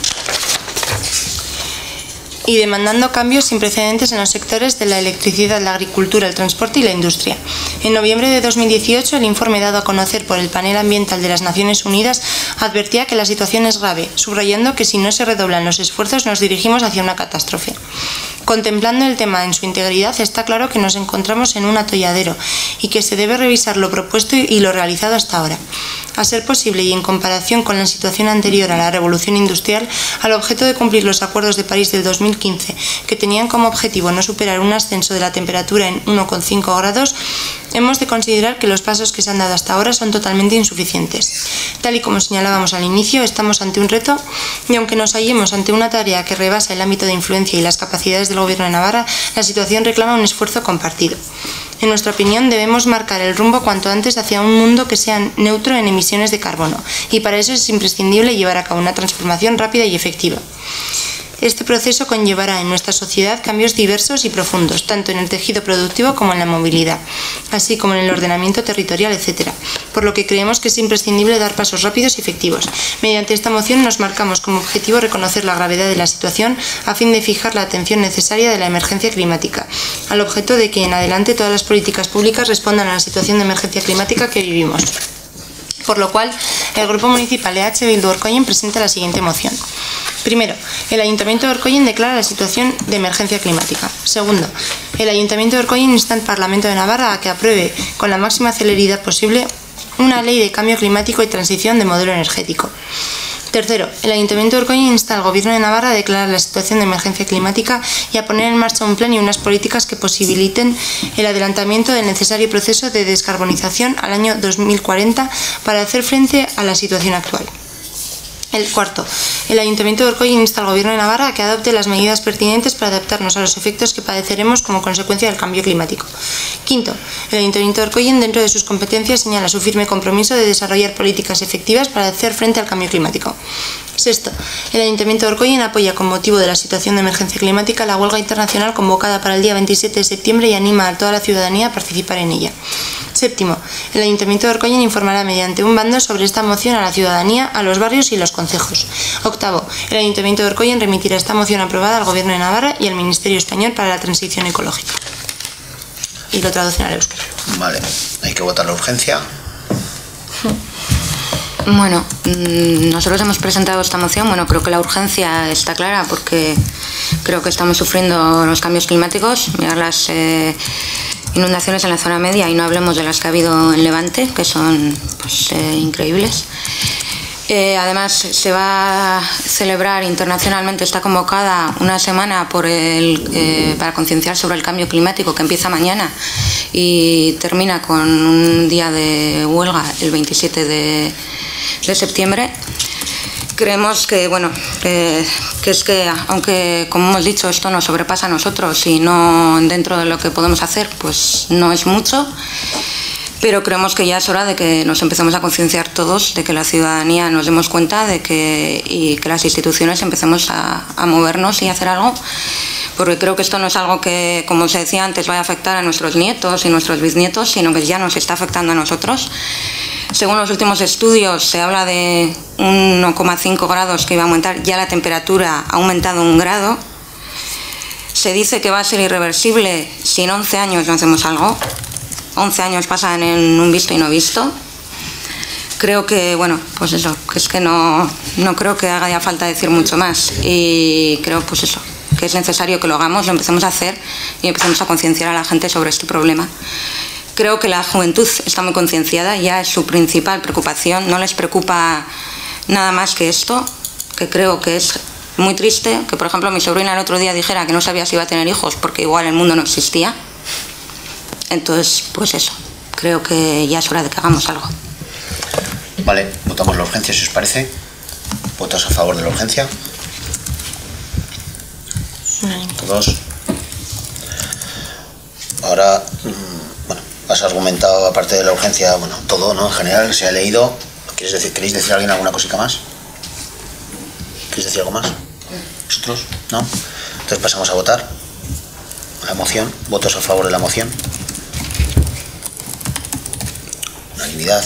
y demandando cambios sin precedentes en los sectores de la electricidad, la agricultura, el transporte y la industria. En noviembre de 2018, el informe dado a conocer por el Panel Ambiental de las Naciones Unidas advertía que la situación es grave, subrayando que si no se redoblan los esfuerzos nos dirigimos hacia una catástrofe. Contemplando el tema en su integridad, está claro que nos encontramos en un atolladero y que se debe revisar lo propuesto y lo realizado hasta ahora. A ser posible y en comparación con la situación anterior a la revolución industrial, al objeto de cumplir los acuerdos de París del 2015, que tenían como objetivo no superar un ascenso de la temperatura en 1,5 grados, hemos de considerar que los pasos que se han dado hasta ahora son totalmente insuficientes. Tal y como señalábamos al inicio, estamos ante un reto y aunque nos hallemos ante una tarea que rebasa el ámbito de influencia y las capacidades del Gobierno de Navarra, la situación reclama un esfuerzo compartido. En nuestra opinión, debemos marcar el rumbo cuanto antes hacia un mundo que sea neutro en emisiones de carbono, y para eso es imprescindible llevar a cabo una transformación rápida y efectiva. Este proceso conllevará en nuestra sociedad cambios diversos y profundos, tanto en el tejido productivo como en la movilidad, así como en el ordenamiento territorial, etc. Por lo que creemos que es imprescindible dar pasos rápidos y efectivos. Mediante esta moción nos marcamos como objetivo reconocer la gravedad de la situación a fin de fijar la atención necesaria de la emergencia climática, al objeto de que en adelante todas las políticas públicas respondan a la situación de emergencia climática que vivimos. Por lo cual, el Grupo Municipal EH Bildu Orkoien presenta la siguiente moción. Primero, el Ayuntamiento de Orkoien declara la situación de emergencia climática. Segundo, el Ayuntamiento de Orkoien insta al Parlamento de Navarra a que apruebe con la máxima celeridad posible una ley de cambio climático y transición de modelo energético. Tercero, el Ayuntamiento de Orkoien insta al Gobierno de Navarra a declarar la situación de emergencia climática y a poner en marcha un plan y unas políticas que posibiliten el adelantamiento del necesario proceso de descarbonización al año 2040 para hacer frente a la situación actual. El cuarto, el Ayuntamiento de Orkoien insta al Gobierno de Navarra a que adopte las medidas pertinentes para adaptarnos a los efectos que padeceremos como consecuencia del cambio climático. Quinto, el Ayuntamiento de Orkoien, dentro de sus competencias, señala su firme compromiso de desarrollar políticas efectivas para hacer frente al cambio climático. Sexto, el Ayuntamiento de Orkoien apoya con motivo de la situación de emergencia climática la huelga internacional convocada para el día 27 de septiembre y anima a toda la ciudadanía a participar en ella. Séptimo, el Ayuntamiento de Orkoien informará mediante un bando sobre esta moción a la ciudadanía, a los barrios y los concejos. Octavo, el Ayuntamiento de Orkoien remitirá esta moción aprobada al Gobierno de Navarra y al Ministerio Español para la Transición Ecológica. Y lo traducen al euskera. Vale, hay que votar la urgencia. Bueno, nosotros hemos presentado esta moción. Bueno, creo que la urgencia está clara porque creo que estamos sufriendo los cambios climáticos. Mirar las inundaciones en la zona media y no hablemos de las que ha habido en Levante, que son pues, increíbles. Además, se va a celebrar internacionalmente, está convocada una semana para concienciar sobre el cambio climático que empieza mañana y termina con un día de huelga el 27 de septiembre. Creemos que, bueno, que es que, aunque, como hemos dicho, esto nos sobrepasa a nosotros y no dentro de lo que podemos hacer, pues no es mucho. Pero creemos que ya es hora de que nos empecemos a concienciar todos, de que la ciudadanía nos demos cuenta y que las instituciones empecemos a movernos y a hacer algo, porque creo que esto no es algo que, como se decía antes, vaya a afectar a nuestros nietos y nuestros bisnietos, sino que ya nos está afectando a nosotros. Según los últimos estudios, se habla de 1,5 grados que iba a aumentar, ya la temperatura ha aumentado 1 grado. Se dice que va a ser irreversible si en 11 años no hacemos algo. 11 años pasan en un visto y no visto. Creo que, bueno, pues eso, que es que no creo que haga ya falta decir mucho más. Y creo, pues eso, que es necesario que lo hagamos, lo empecemos a hacer y empecemos a concienciar a la gente sobre este problema. Creo que la juventud está muy concienciada, ya es su principal preocupación, no les preocupa nada más que esto, que creo que es muy triste que, por ejemplo, mi sobrina el otro día dijera que no sabía si iba a tener hijos porque igual el mundo no existía. Entonces, pues eso, creo que ya es hora de que hagamos algo. Vale, votamos la urgencia, si os parece. ¿Votos a favor de la urgencia? Todos. Ahora, bueno, has argumentado, aparte de la urgencia, bueno, todo, ¿no? En general, se ha leído. ¿Queréis decir a alguien alguna cosita más? ¿Queréis decir algo más? ¿Vosotros? ¿No? Entonces pasamos a votar. La moción. ¿Votos a favor de la moción? Unanimidad.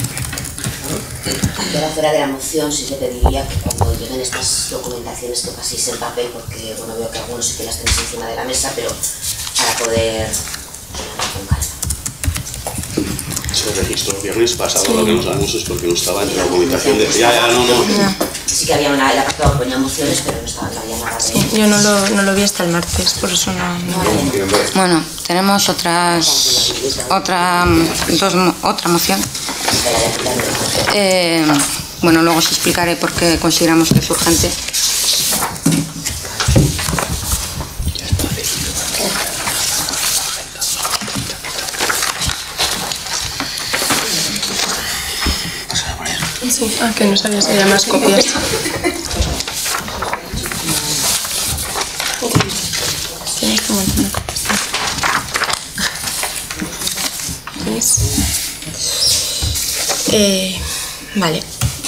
Yo fuera de la moción sí le pediría que cuando lleguen estas documentaciones que paséis en papel, porque bueno, veo que algunos sí que las tenéis encima de la mesa, pero para poder con calma. Se registró el viernes pasado, lo que nos damos es porque no estaba entre la documentación de... No. Sí que había una, el apartado que ponía mociones, pero no había nada de... Sí, yo no lo vi hasta el martes, por eso no... Bueno, tenemos otra moción. Bueno, luego os explicaré por qué consideramos que es urgente. Sí, que no sabía si había más copias. Tienes un montón de copias. ¿Ves? Vale.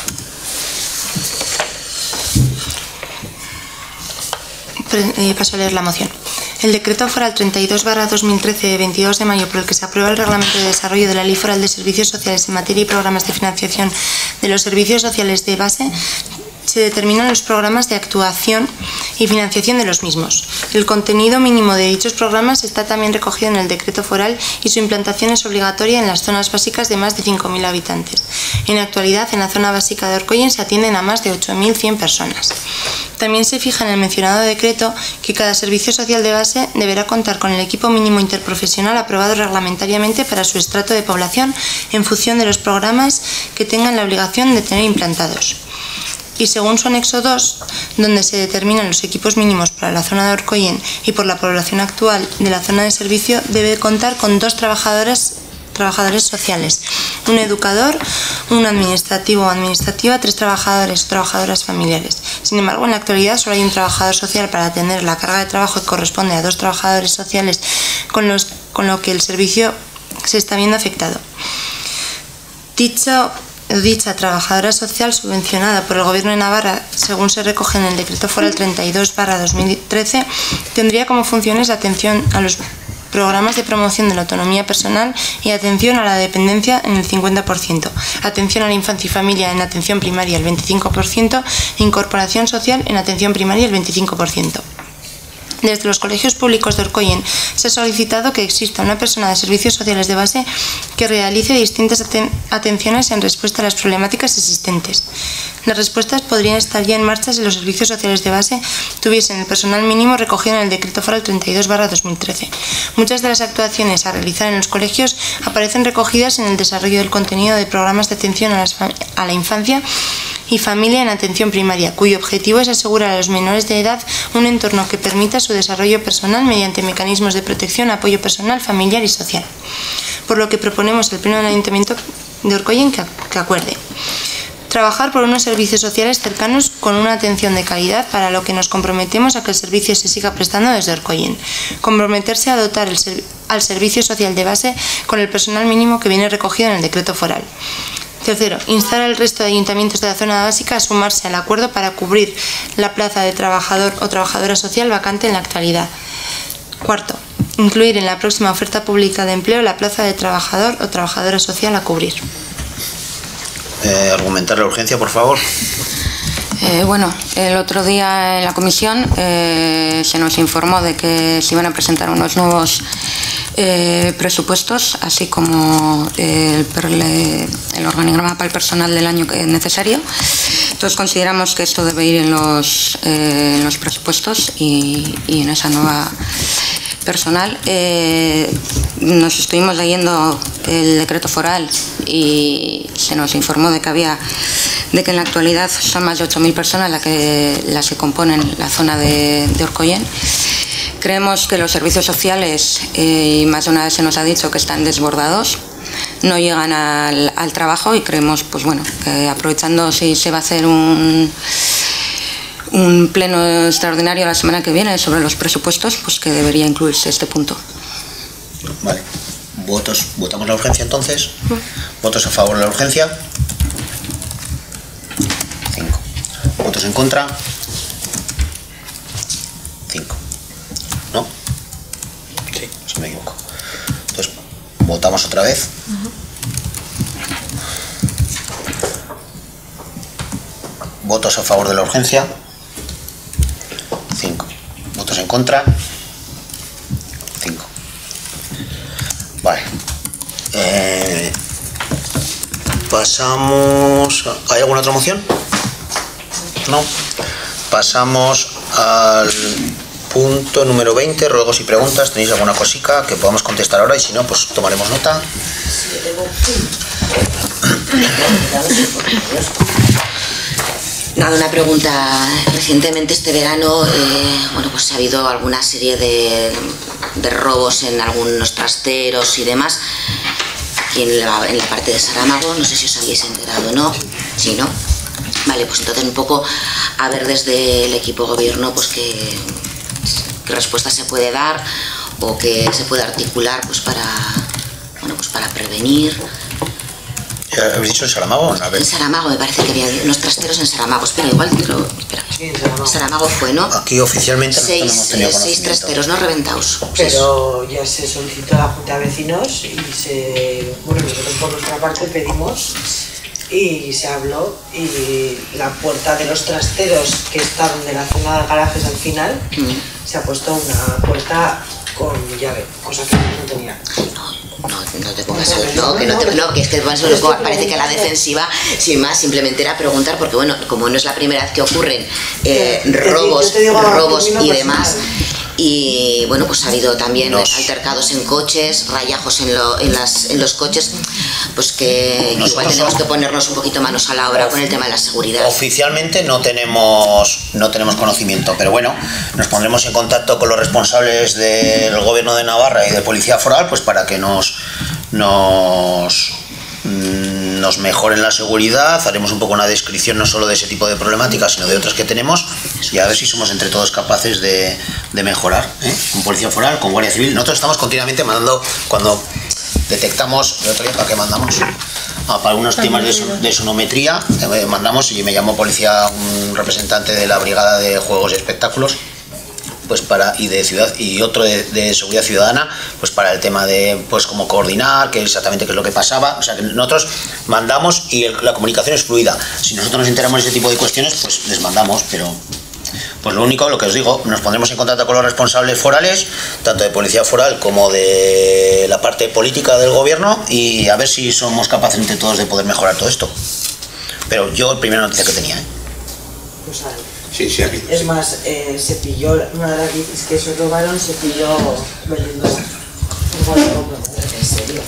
Paso a leer la moción. El decreto foral 32/2013 de 22 de mayo por el que se aprueba el reglamento de desarrollo de la Ley Foral de Servicios Sociales en materia y programas de financiación de los servicios sociales de base se determinan los programas de actuación y financiación de los mismos. El contenido mínimo de dichos programas está también recogido en el decreto foral y su implantación es obligatoria en las zonas básicas de más de 5.000 habitantes. En la actualidad, en la zona básica de Orcoyen se atienden a más de 8.100 personas. También se fija en el mencionado decreto que cada servicio social de base deberá contar con el equipo mínimo interprofesional aprobado reglamentariamente para su estrato de población en función de los programas que tengan la obligación de tener implantados. Y según su anexo 2, donde se determinan los equipos mínimos para la zona de Orcoyen y por la población actual de la zona de servicio, debe contar con 2 trabajadores sociales, un educador, un administrativo o administrativa, 3 trabajadores o trabajadoras familiares. Sin embargo, en la actualidad solo hay un trabajador social para atender la carga de trabajo que corresponde a 2 trabajadores sociales, con lo que el servicio se está viendo afectado. Dicha trabajadora social subvencionada por el Gobierno de Navarra, según se recoge en el decreto foral 32/2013, tendría como funciones la atención a los programas de promoción de la autonomía personal y atención a la dependencia en el 50%, atención a la infancia y familia en atención primaria el 25%, incorporación social en atención primaria el 25%. Desde los colegios públicos de Orcoyen se ha solicitado que exista una persona de servicios sociales de base que realice distintas atenciones en respuesta a las problemáticas existentes. Las respuestas podrían estar ya en marcha si los servicios sociales de base tuviesen el personal mínimo recogido en el decreto foral 32/2013. Muchas de las actuaciones a realizar en los colegios aparecen recogidas en el desarrollo del contenido de programas de atención a la infancia y familia en atención primaria, cuyo objetivo es asegurar a los menores de edad un entorno que permita su desarrollo personal mediante mecanismos de protección, apoyo personal, familiar y social. Por lo que proponemos al Pleno del Ayuntamiento de Orcoyen que acuerde trabajar por unos servicios sociales cercanos con una atención de calidad, para lo que nos comprometemos a que el servicio se siga prestando desde Orcoyen. Comprometerse a dotar al servicio social de base con el personal mínimo que viene recogido en el decreto foral. Tercero, instar al resto de ayuntamientos de la zona básica a sumarse al acuerdo para cubrir la plaza de trabajador o trabajadora social vacante en la actualidad. Cuarto, incluir en la próxima oferta pública de empleo la plaza de trabajador o trabajadora social a cubrir. Argumentar la urgencia, por favor. Bueno, el otro día en la comisión se nos informó de que se iban a presentar unos nuevos presupuestos, así como el organigrama para el personal del año necesario. Entonces consideramos que esto debe ir en los presupuestos y en esa nueva personal. Nos estuvimos leyendo el decreto foral y se nos informó de que había de que en la actualidad son más de 8.000 personas las que componen la zona de Orkoien. Creemos que los servicios sociales, y más de una vez se nos ha dicho que están desbordados, no llegan al trabajo, y creemos, pues bueno, que aprovechando si se va a hacer un pleno extraordinario la semana que viene sobre los presupuestos, pues que debería incluirse este punto. Vale. ¿Votamos la urgencia entonces? ¿Votos a favor de la urgencia? 5. ¿Votos en contra? 5. ¿No? Sí, si me equivoco. Entonces, votamos otra vez. ¿Votos a favor de la urgencia? 5. ¿Votos en contra? 5. Vale. Pasamos... ¿Hay alguna otra moción? No. Pasamos al punto número 20, ruegos y preguntas. ¿Tenéis alguna cosica que podamos contestar ahora? Y si no, pues tomaremos nota. Nada, una pregunta. Recientemente este verano, bueno, pues ha habido alguna serie de robos en algunos trasteros y demás. Aquí en la parte de Saramago, no sé si os habéis enterado o no. Sí, ¿no? Vale, pues entonces un poco a ver desde el equipo gobierno pues qué respuesta se puede dar o qué se puede articular pues para, bueno, pues para prevenir. ¿Habéis dicho en Saramago? A ver. En Saramago me parece que había unos trasteros en Saramago. Espera, igual te lo... Espera. Sí, Saramago fue, ¿no? Aquí oficialmente no hemos tenido conocimiento. 6 trasteros, ¿no? Reventados. Pero ya se solicitó a la Junta de Vecinos y bueno, nosotros por nuestra parte pedimos y se habló, y la puerta de los trasteros que está donde la zona de garajes al final se ha puesto una puerta con llave, cosa que no tenía. No te pongas que es que parece que a la defensiva, sin más, simplemente era preguntar, porque bueno, como no es la primera vez que ocurren robos y demás, y bueno, pues ha habido también altercados en coches, rayajos en los coches, pues que igual tenemos que ponernos un poquito manos a la obra con el tema de la seguridad. Oficialmente no tenemos conocimiento, pero bueno, nos pondremos en contacto con los responsables del Gobierno de Navarra y de Policía Foral, pues para que nos mejoren la seguridad. Haremos un poco una descripción no solo de ese tipo de problemáticas, sino de otras que tenemos, y a ver si somos entre todos capaces de mejorar, con Policía Foral, con Guardia Civil. Nosotros estamos continuamente mandando, cuando detectamos, el otro día, ¿para qué mandamos? Para algunos temas de sonometría, mandamos, y me llamó policía, un representante de la Brigada de Juegos y Espectáculos, pues y de ciudad, y otro de seguridad ciudadana, pues para el tema de pues cómo coordinar, qué exactamente qué es lo que pasaba. O sea, que nosotros mandamos y la comunicación es fluida. Si nosotros nos enteramos de ese tipo de cuestiones, pues les mandamos, pero pues lo que os digo, nos pondremos en contacto con los responsables forales, tanto de Policía Foral como de la parte política del gobierno, y a ver si somos capaces entre todos de poder mejorar todo esto. Pero yo, la primera noticia que tenía. Pues sí, aquí. Es más, se pilló, una de las bicis que se robaron, se pilló vendiendo. ¿En serio?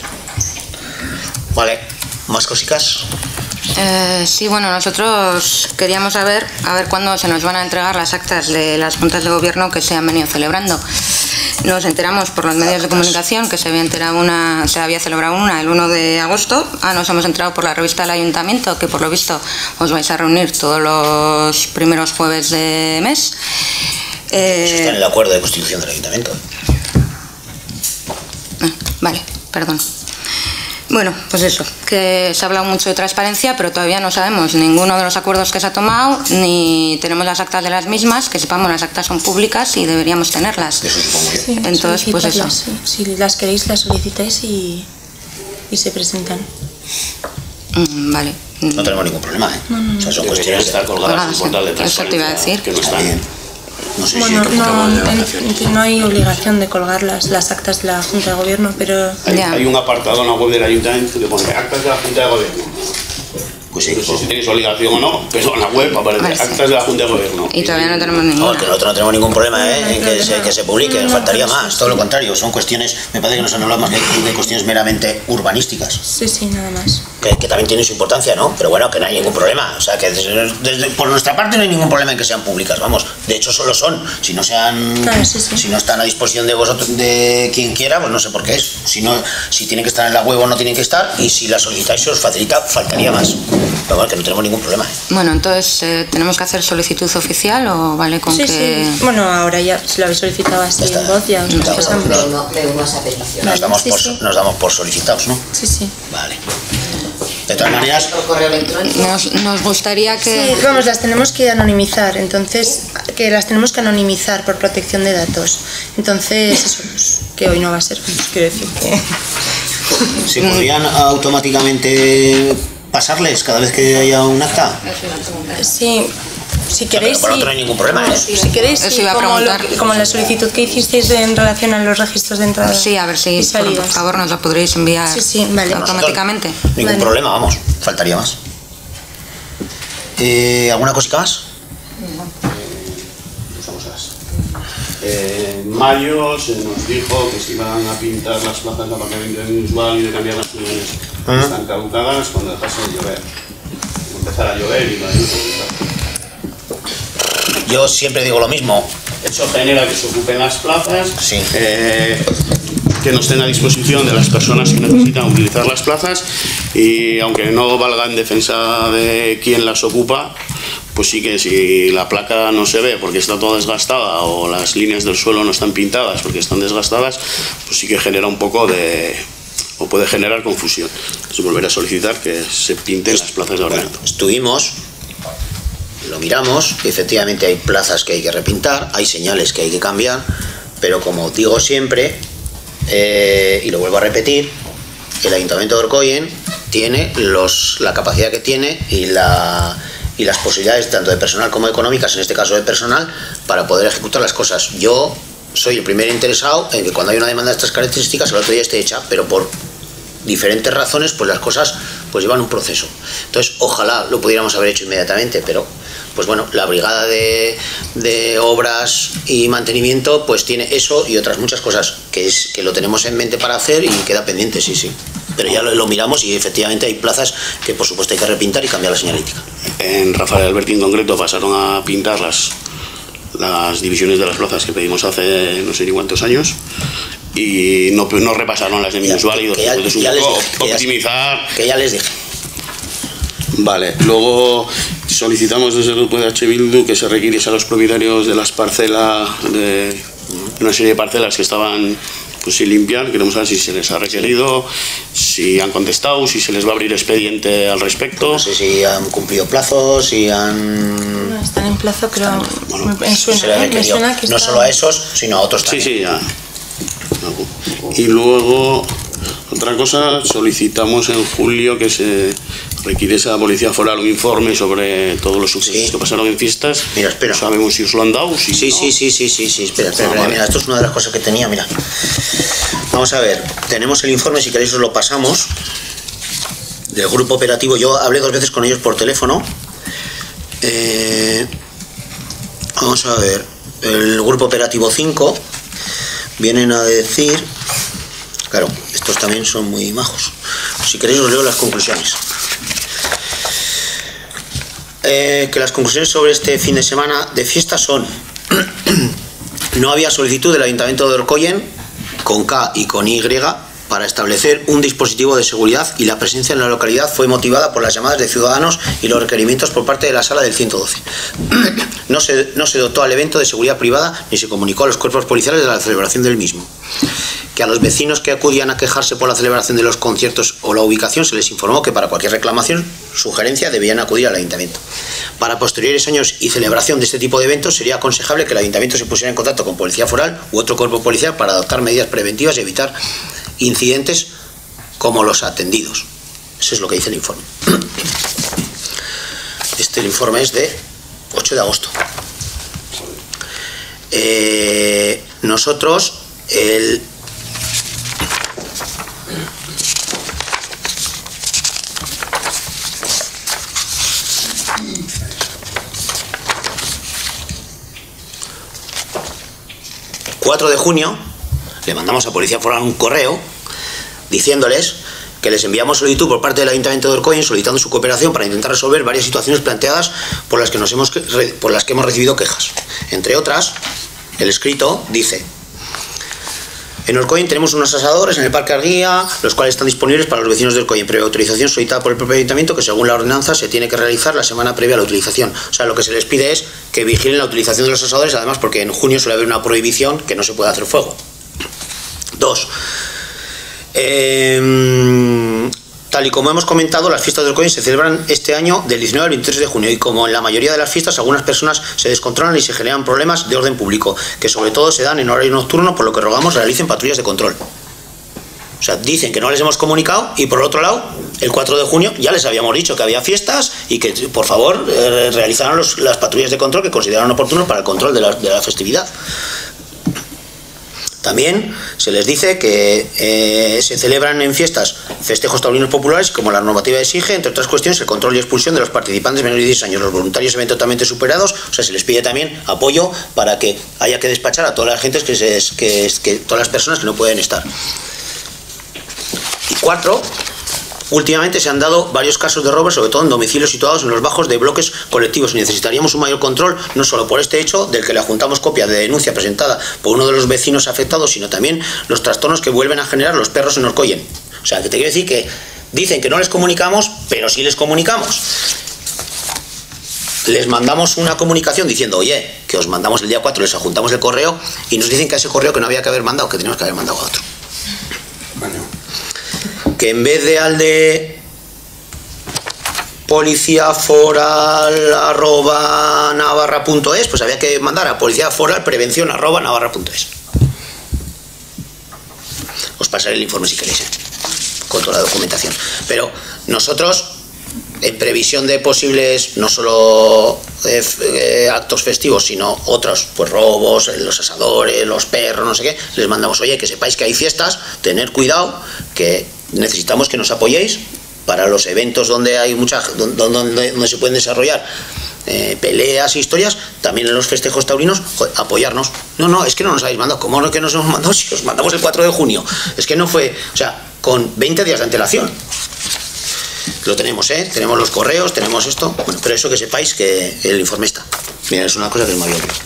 Vale, ¿más cositas? Sí, bueno, nosotros queríamos saber cuándo se nos van a entregar las actas de las juntas de gobierno que se han venido celebrando. Nos enteramos por los medios de comunicación que se había celebrado una el 1 de agosto. Nos hemos enterado por la revista del Ayuntamiento que por lo visto os vais a reunir todos los primeros jueves de mes. Eso está en el acuerdo de constitución del Ayuntamiento. Vale, perdón. Bueno, pues eso, que se ha hablado mucho de transparencia, pero todavía no sabemos ninguno de los acuerdos que se ha tomado, ni tenemos las actas de las mismas. Que sepamos, las actas son públicas y deberíamos tenerlas. Eso supongo yo. Sí, entonces, pues eso. Sí. Si las queréis, las solicitáis y se presentan. Vale. No tenemos ningún problema, O sea, son cuestiones de estar colgadas en el portal de transparencia. Eso te iba a decir. Que no están bien. No sé Bueno, si no hay obligación de colgar las actas de la Junta de Gobierno, pero... Hay un apartado en la web del Ayuntamiento que pone actas de la Junta de Gobierno. Pues sí. No sé si tenéis obligación o no, pero en la web aparece actas de la Junta de Gobierno. Y todavía no tenemos ninguna. No, que nosotros no tenemos ningún problema en que se publique, nos faltaría más, todo lo contrario, son cuestiones, me parece que nos han hablado más de cuestiones meramente urbanísticas. Sí, nada más. Que también tiene su importancia, ¿no? Pero bueno, que no hay ningún problema, o sea, que por nuestra parte no hay ningún problema en que sean públicas, vamos, de hecho solo son, si no si no están a disposición de vosotros, de quien quiera, pues no sé por qué es, si tienen que estar en la web o no tienen que estar, y si la solicitáis se os facilita, faltaría más. Pero bueno, que no tenemos ningún problema. Bueno, entonces, ¿tenemos que hacer solicitud oficial o vale con que...? Sí. Bueno, ahora ya, si lo habéis solicitado así en voz, ya os pasamos. Me uno a esa petición. Nos damos por solicitados, ¿no? Sí. Vale. De todas maneras... ¿Por correo electrónico? Nos gustaría que... Sí, vamos, las tenemos que anonimizar, entonces, que las tenemos que anonimizar por protección de datos. Entonces, eso, pues, que hoy no va a ser, pues, quiero decir que... ¿Se podrían automáticamente pasarles cada vez que haya un acta? Sí, si queréis, por otro no hay ningún problema, ¿eh? Si queréis, Eso iba a preguntar. Como la solicitud que hicisteis en relación a los registros de entrada. Sí, a ver si, por favor, nos la podréis enviar vale. automáticamente. Ningún problema, vamos, faltaría más. ¿Alguna cosita más? En mayo se nos dijo que se iban a pintar las plazas de aparcamiento inusual y de cambiar las uniones que están caducadas cuando dejase de llover. Empezar a llover y no hay Yo siempre digo lo mismo. Eso genera que se ocupen las plazas, Sí. Que no estén a disposición de las personas que necesitan utilizar las plazas, y aunque no valga en defensa de quien las ocupa, pues sí que si la placa no se ve porque está toda desgastada o las líneas del suelo no están pintadas porque están desgastadas, pues sí que genera un poco o puede generar confusión. Entonces volver a solicitar que se pinten las plazas de ordenamiento. Estuvimos, lo miramos, y efectivamente hay plazas que hay que repintar, hay señales que hay que cambiar, pero como digo siempre, y lo vuelvo a repetir, el Ayuntamiento de Orkoien tiene la capacidad que tiene y las posibilidades tanto de personal como económicas, en este caso de personal, para poder ejecutar las cosas. Yo soy el primer interesado en que cuando hay una demanda de estas características el otro día esté hecha, pero por diferentes razones pues las cosas pues llevan un proceso. Entonces ojalá lo pudiéramos haber hecho inmediatamente, pero pues bueno, la brigada de obras y mantenimiento pues tiene eso y otras muchas cosas que lo tenemos en mente para hacer y queda pendiente, sí. Pero ya lo miramos y efectivamente hay plazas que por supuesto hay que repintar y cambiar la señalítica. En Rafael Alberti en concreto pasaron a pintar las divisiones de las plazas que pedimos hace no sé ni cuántos años, y no repasaron las de minusválidos. Entonces un poco optimizar. Que ya les dije. Vale, luego solicitamos desde el grupo de H. Bildu que se requiriese a los propietarios de las parcelas, de una serie de parcelas que estaban pues sin limpiar. Queremos saber si se les ha requerido, si han contestado, si se les va a abrir expediente al respecto. No sé si han cumplido plazos, si han... No, están en plazo, pero me suena que no solo a esos, sino a otros también. Sí, ya. Y luego, otra cosa, solicitamos en julio que se requiriese a la Policía Foral un informe sobre todos los sucesos que pasaron en fiestas. Mira, espera. No sabemos si os lo han dado. Si sí, espera, vale. Mira, esto es una de las cosas que tenía, mira. Vamos a ver, tenemos el informe, si queréis os lo pasamos, del grupo operativo. Yo hablé 2 veces con ellos por teléfono. Vamos a ver, el grupo operativo 5 vienen a decir, claro, estos también son muy majos. Si queréis os leo las conclusiones. Que las conclusiones sobre este fin de semana de fiesta son: no había solicitud del Ayuntamiento de Orkoien, con K y con Y, para establecer un dispositivo de seguridad, y la presencia en la localidad fue motivada por las llamadas de ciudadanos y los requerimientos por parte de la sala del 112. No se dotó al evento de seguridad privada ni se comunicó a los cuerpos policiales de la celebración del mismo. Que a los vecinos que acudían a quejarse por la celebración de los conciertos o la ubicación se les informó que para cualquier reclamación, sugerencia, debían acudir al Ayuntamiento. Para posteriores años y celebración de este tipo de eventos sería aconsejable que el Ayuntamiento se pusiera en contacto con Policía Foral u otro cuerpo policial para adoptar medidas preventivas y evitar incidentes como los atendidos. Eso es lo que dice el informe. El informe es de 8 de agosto. Nosotros 4 de junio le mandamos a Policía Foral un correo diciéndoles que les enviamos solicitud por parte del Ayuntamiento de Orcoyen solicitando su cooperación para intentar resolver varias situaciones planteadas por las que hemos recibido quejas. Entre otras, el escrito dice: en Orcoyen tenemos unos asadores en el Parque Arguía, los cuales están disponibles para los vecinos de Orcoyen, previa autorización solicitada por el propio Ayuntamiento, que según la ordenanza se tiene que realizar la semana previa a la utilización. O sea, lo que se les pide es que vigilen la utilización de los asadores, además porque en junio suele haber una prohibición que no se puede hacer fuego. 2. Tal y como hemos comentado, las fiestas de Orcoyen se celebran este año del 19 al 23 de junio y como en la mayoría de las fiestas, algunas personas se descontrolan y se generan problemas de orden público, que sobre todo se dan en horario nocturno, por lo que rogamos realicen patrullas de control. O sea, dicen que no les hemos comunicado y por otro lado, el 4 de junio ya les habíamos dicho que había fiestas y que por favor realizaran las patrullas de control que consideraran oportunos para el control de la festividad. También se les dice que se celebran en fiestas festejos taurinos populares, como la normativa exige, entre otras cuestiones, el control y expulsión de los participantes menores de 10 años. Los voluntarios se ven totalmente superados, o sea, se les pide también apoyo para que haya que despachar a todas las gentes todas las personas que no pueden estar. Y 4. Últimamente se han dado varios casos de robos, sobre todo en domicilios situados en los bajos de bloques colectivos, y necesitaríamos un mayor control, no solo por este hecho, del que le adjuntamos copia de denuncia presentada por uno de los vecinos afectados, sino también los trastornos que vuelven a generar los perros en Orcoyen. O sea, que te quiero decir que dicen que no les comunicamos, pero sí les comunicamos. Les mandamos una comunicación diciendo, oye, que os mandamos el día 4, les adjuntamos el correo, y nos dicen que a ese correo que no había que haber mandado, que teníamos que haber mandado a otro. Que en vez de al de policiaforal@navarra.es, pues había que mandar a policiaforalprevención@navarra.es. Os pasaré el informe si queréis, con toda la documentación. Pero nosotros, en previsión de posibles, no solo actos festivos, sino otros, pues robos, los asadores, los perros, no sé qué, les mandamos, oye, que sepáis que hay fiestas, tener cuidado, que necesitamos que nos apoyéis para los eventos donde hay donde se pueden desarrollar peleas e historias, también en los festejos taurinos, joder, apoyarnos. No, es que no nos habéis mandado. ¿Cómo no que nos hemos mandado si os mandamos el 4 de junio? Es que no fue, o sea, con 20 días de antelación. Lo tenemos, tenemos los correos, tenemos esto. Bueno, pero eso que sepáis que el informe está. Mira, es una cosa que me había olvidado.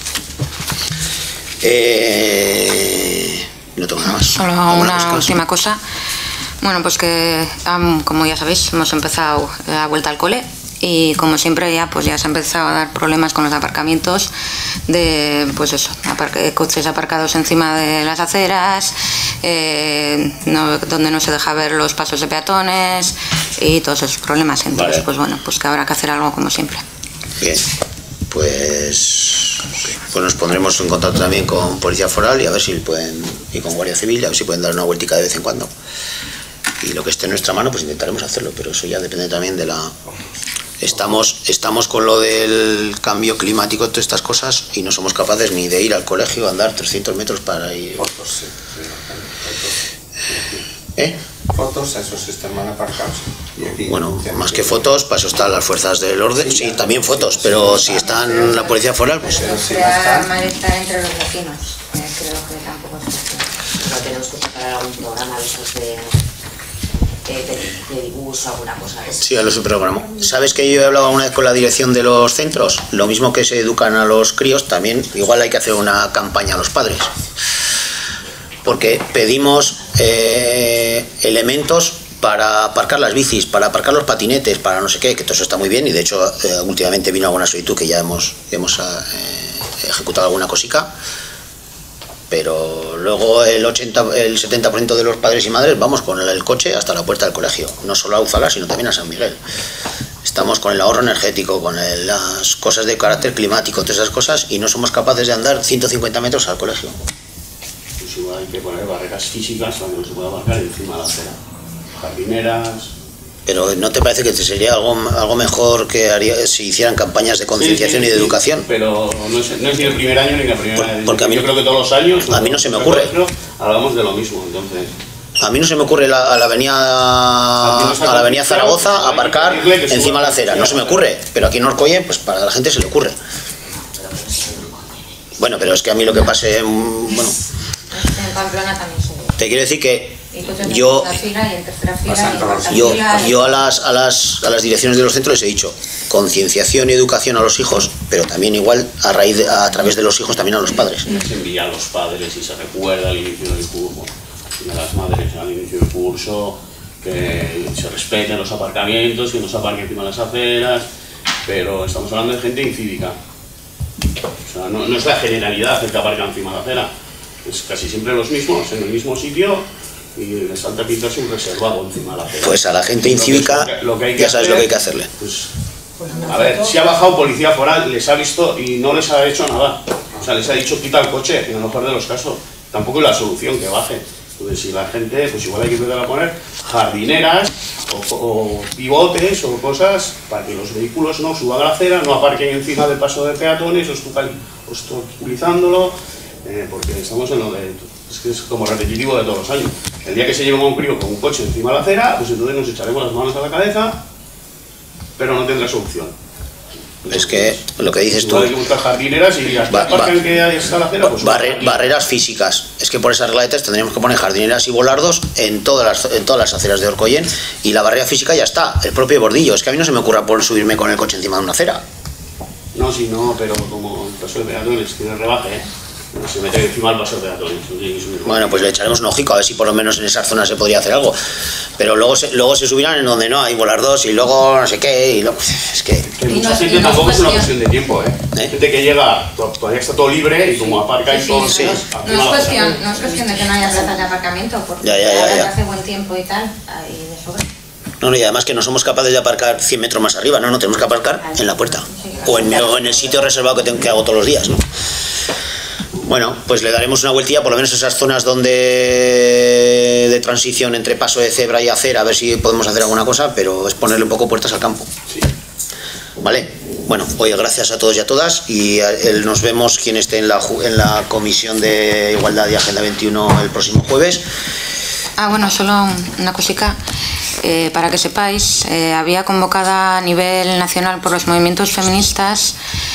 No tengo nada más. Solo una última cosa. Bueno, pues que como ya sabéis, hemos empezado la vuelta al cole y como siempre ya se ha empezado a dar problemas con los aparcamientos de, pues eso, coches aparcados encima de las aceras, donde no se deja ver los pasos de peatones y todos esos problemas. Entonces, vale. Pues bueno, pues que habrá que hacer algo como siempre. Bien, pues nos pondremos en contacto también con Policía Foral y a ver si pueden, y con Guardia Civil, a ver si pueden dar una vueltica de vez en cuando. Y lo que esté en nuestra mano, pues intentaremos hacerlo, pero eso ya depende también de la... Estamos con lo del cambio climático, todas estas cosas, y no somos capaces ni de ir al colegio a andar 300 metros para ir... Fotos, sí. Fotos, esos están mal aparcados. Bueno, más que fotos, para eso están las fuerzas del orden, sí, también fotos, pero si están la Policía Foral, pues... Crear malestar entre los vecinos, creo que tampoco es cuestión. No tenemos que preparar algún programa de esos de dibujo, alguna cosa de eso. Sí, a los programo. ¿Sabes que yo he hablado una vez con la dirección de los centros? Lo mismo que se educan a los críos, también igual hay que hacer una campaña a los padres. Porque pedimos elementos para aparcar las bicis, para aparcar los patinetes, para no sé qué, que todo eso está muy bien y de hecho últimamente vino alguna solicitud que ya hemos ejecutado alguna cosica. Pero luego el 70% de los padres y madres vamos con el coche hasta la puerta del colegio, no solo a Uzala, sino también a San Miguel. Estamos con el ahorro energético, con las cosas de carácter climático, todas esas cosas, y no somos capaces de andar 150 metros al colegio. Pues igual hay que poner barreras físicas para que no se pueda aparcar encima de la acera. Jardineras... Pero ¿no te parece que sería algo mejor que si hicieran campañas de concienciación y de educación? Pero no es ni el primer año ni la primera vez. Porque yo creo que todos los años... A mí no se me ocurre. Hablamos de lo mismo, entonces... A mí no se me ocurre a la avenida Zaragoza aparcar encima de la acera. No se me ocurre. Pero aquí en Orcoyen, pues para la gente se le ocurre. Bueno, pero es que a mí lo que pase... Bueno... En Pamplona también se ve. Te quiero decir que Y coches en yo, segunda fila y en tercera fila y en cuarta yo fila. a las direcciones de los centros les he dicho concienciación y educación a los hijos, pero también igual a través de los hijos también a los padres. Se envía a los padres y se recuerda al inicio del curso, a las madres al inicio del curso, que se respeten los aparcamientos, que no se aparquen encima de las aceras, pero estamos hablando de gente incívica. O sea, no es la generalidad el que aparca encima de la acera, es casi siempre los mismos, en el mismo sitio, y les falta pintarse un reservado encima de la acera. Pues a la gente incívica ya sabes lo que hay que hacerle. Pues, a ver, si ha bajado policía foral, les ha visto y no les ha hecho nada. O sea, les ha dicho quita el coche, en el mejor de los casos. Tampoco es la solución que baje. Entonces, si la gente, pues igual hay que empezar a poner jardineras o pivotes o cosas para que los vehículos no suban a la acera, no aparquen encima del paso de peatones, obstaculizándolo, porque estamos en lo de... Es que es como repetitivo de todos los años. El día que se lleve a un crío con un coche encima de la acera, pues entonces nos echaremos las manos a la cabeza, pero no tendrá solución. Es que lo que dices tú, Hay que buscar jardineras y hasta aparcan que ahí está la acera, pues barreras físicas. Es que por esa regla de tres tendríamos que poner jardineras y volardos en todas las aceras de Orcoyen, y la barrera física ya está, el propio bordillo. Es que a mí no se me ocurra por subirme con el coche encima de una acera. No, sí, no, pero como el paso de peatones tiene rebaje, se mete encima del paso de peatones. Bueno, pues le echaremos un ojico a ver si por lo menos en esas zonas se podría hacer algo. Pero luego se subirán en donde no hay volardos y luego no sé qué, y luego... Es que... mucha gente tampoco es una cuestión de tiempo, Hay gente que llega, todavía está todo libre y como aparca y todo... No es cuestión de que no haya plazas de aparcamiento, porque Ya. hace buen tiempo y tal, ahí de sobra. No, y además que no somos capaces de aparcar 100 metros más arriba, no, tenemos que aparcar en la puerta. O en el sitio reservado que hago todos los días, ¿no? Bueno, pues le daremos una vueltilla, por lo menos esas zonas de transición entre paso de cebra y acera, a ver si podemos hacer alguna cosa, pero es ponerle un poco puertas al campo. Sí. ¿Vale? Bueno, oye, gracias a todos y a todas, y nos vemos quien esté en la Comisión de Igualdad y Agenda 21 el próximo jueves. Bueno, solo una cosica. Para que sepáis, había convocada a nivel nacional por los movimientos feministas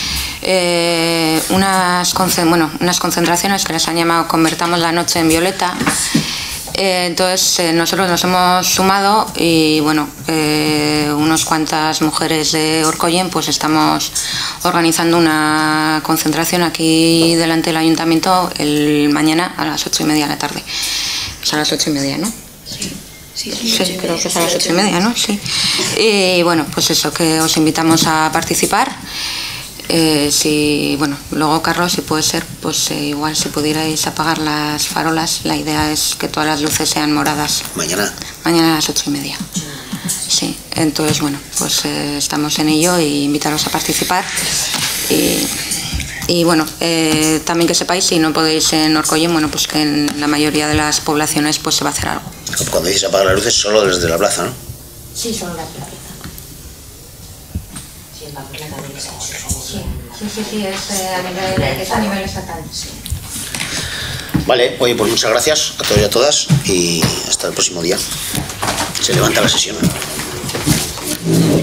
unas concentraciones que les han llamado Convertamos la noche en violeta. Entonces nosotros nos hemos sumado y bueno, unas cuantas mujeres de Orcoyen pues estamos organizando una concentración aquí delante del ayuntamiento el mañana a las 8:30 de la tarde. Es a las 8:30, ¿no? Sí, creo que es a las 8:30, ¿no? Sí. Y bueno, pues eso, que os invitamos a participar. Luego Carlos, si puede ser, pues igual si pudierais apagar las farolas, la idea es que todas las luces sean moradas. Mañana a las 8:30. Sí, entonces bueno, pues estamos en ello y invitaros a participar. Y bueno, también que sepáis, si no podéis en Orcoyen, bueno, pues que en la mayoría de las poblaciones pues se va a hacer algo. Cuando dices apagar las luces, solo desde la plaza, ¿no? Sí, solo desde la plaza. Sí, en Pamplona también se ha hecho. Sí, es a nivel estatal. Sí. Vale, oye, pues muchas gracias a todos y a todas, y hasta el próximo día. Se levanta la sesión.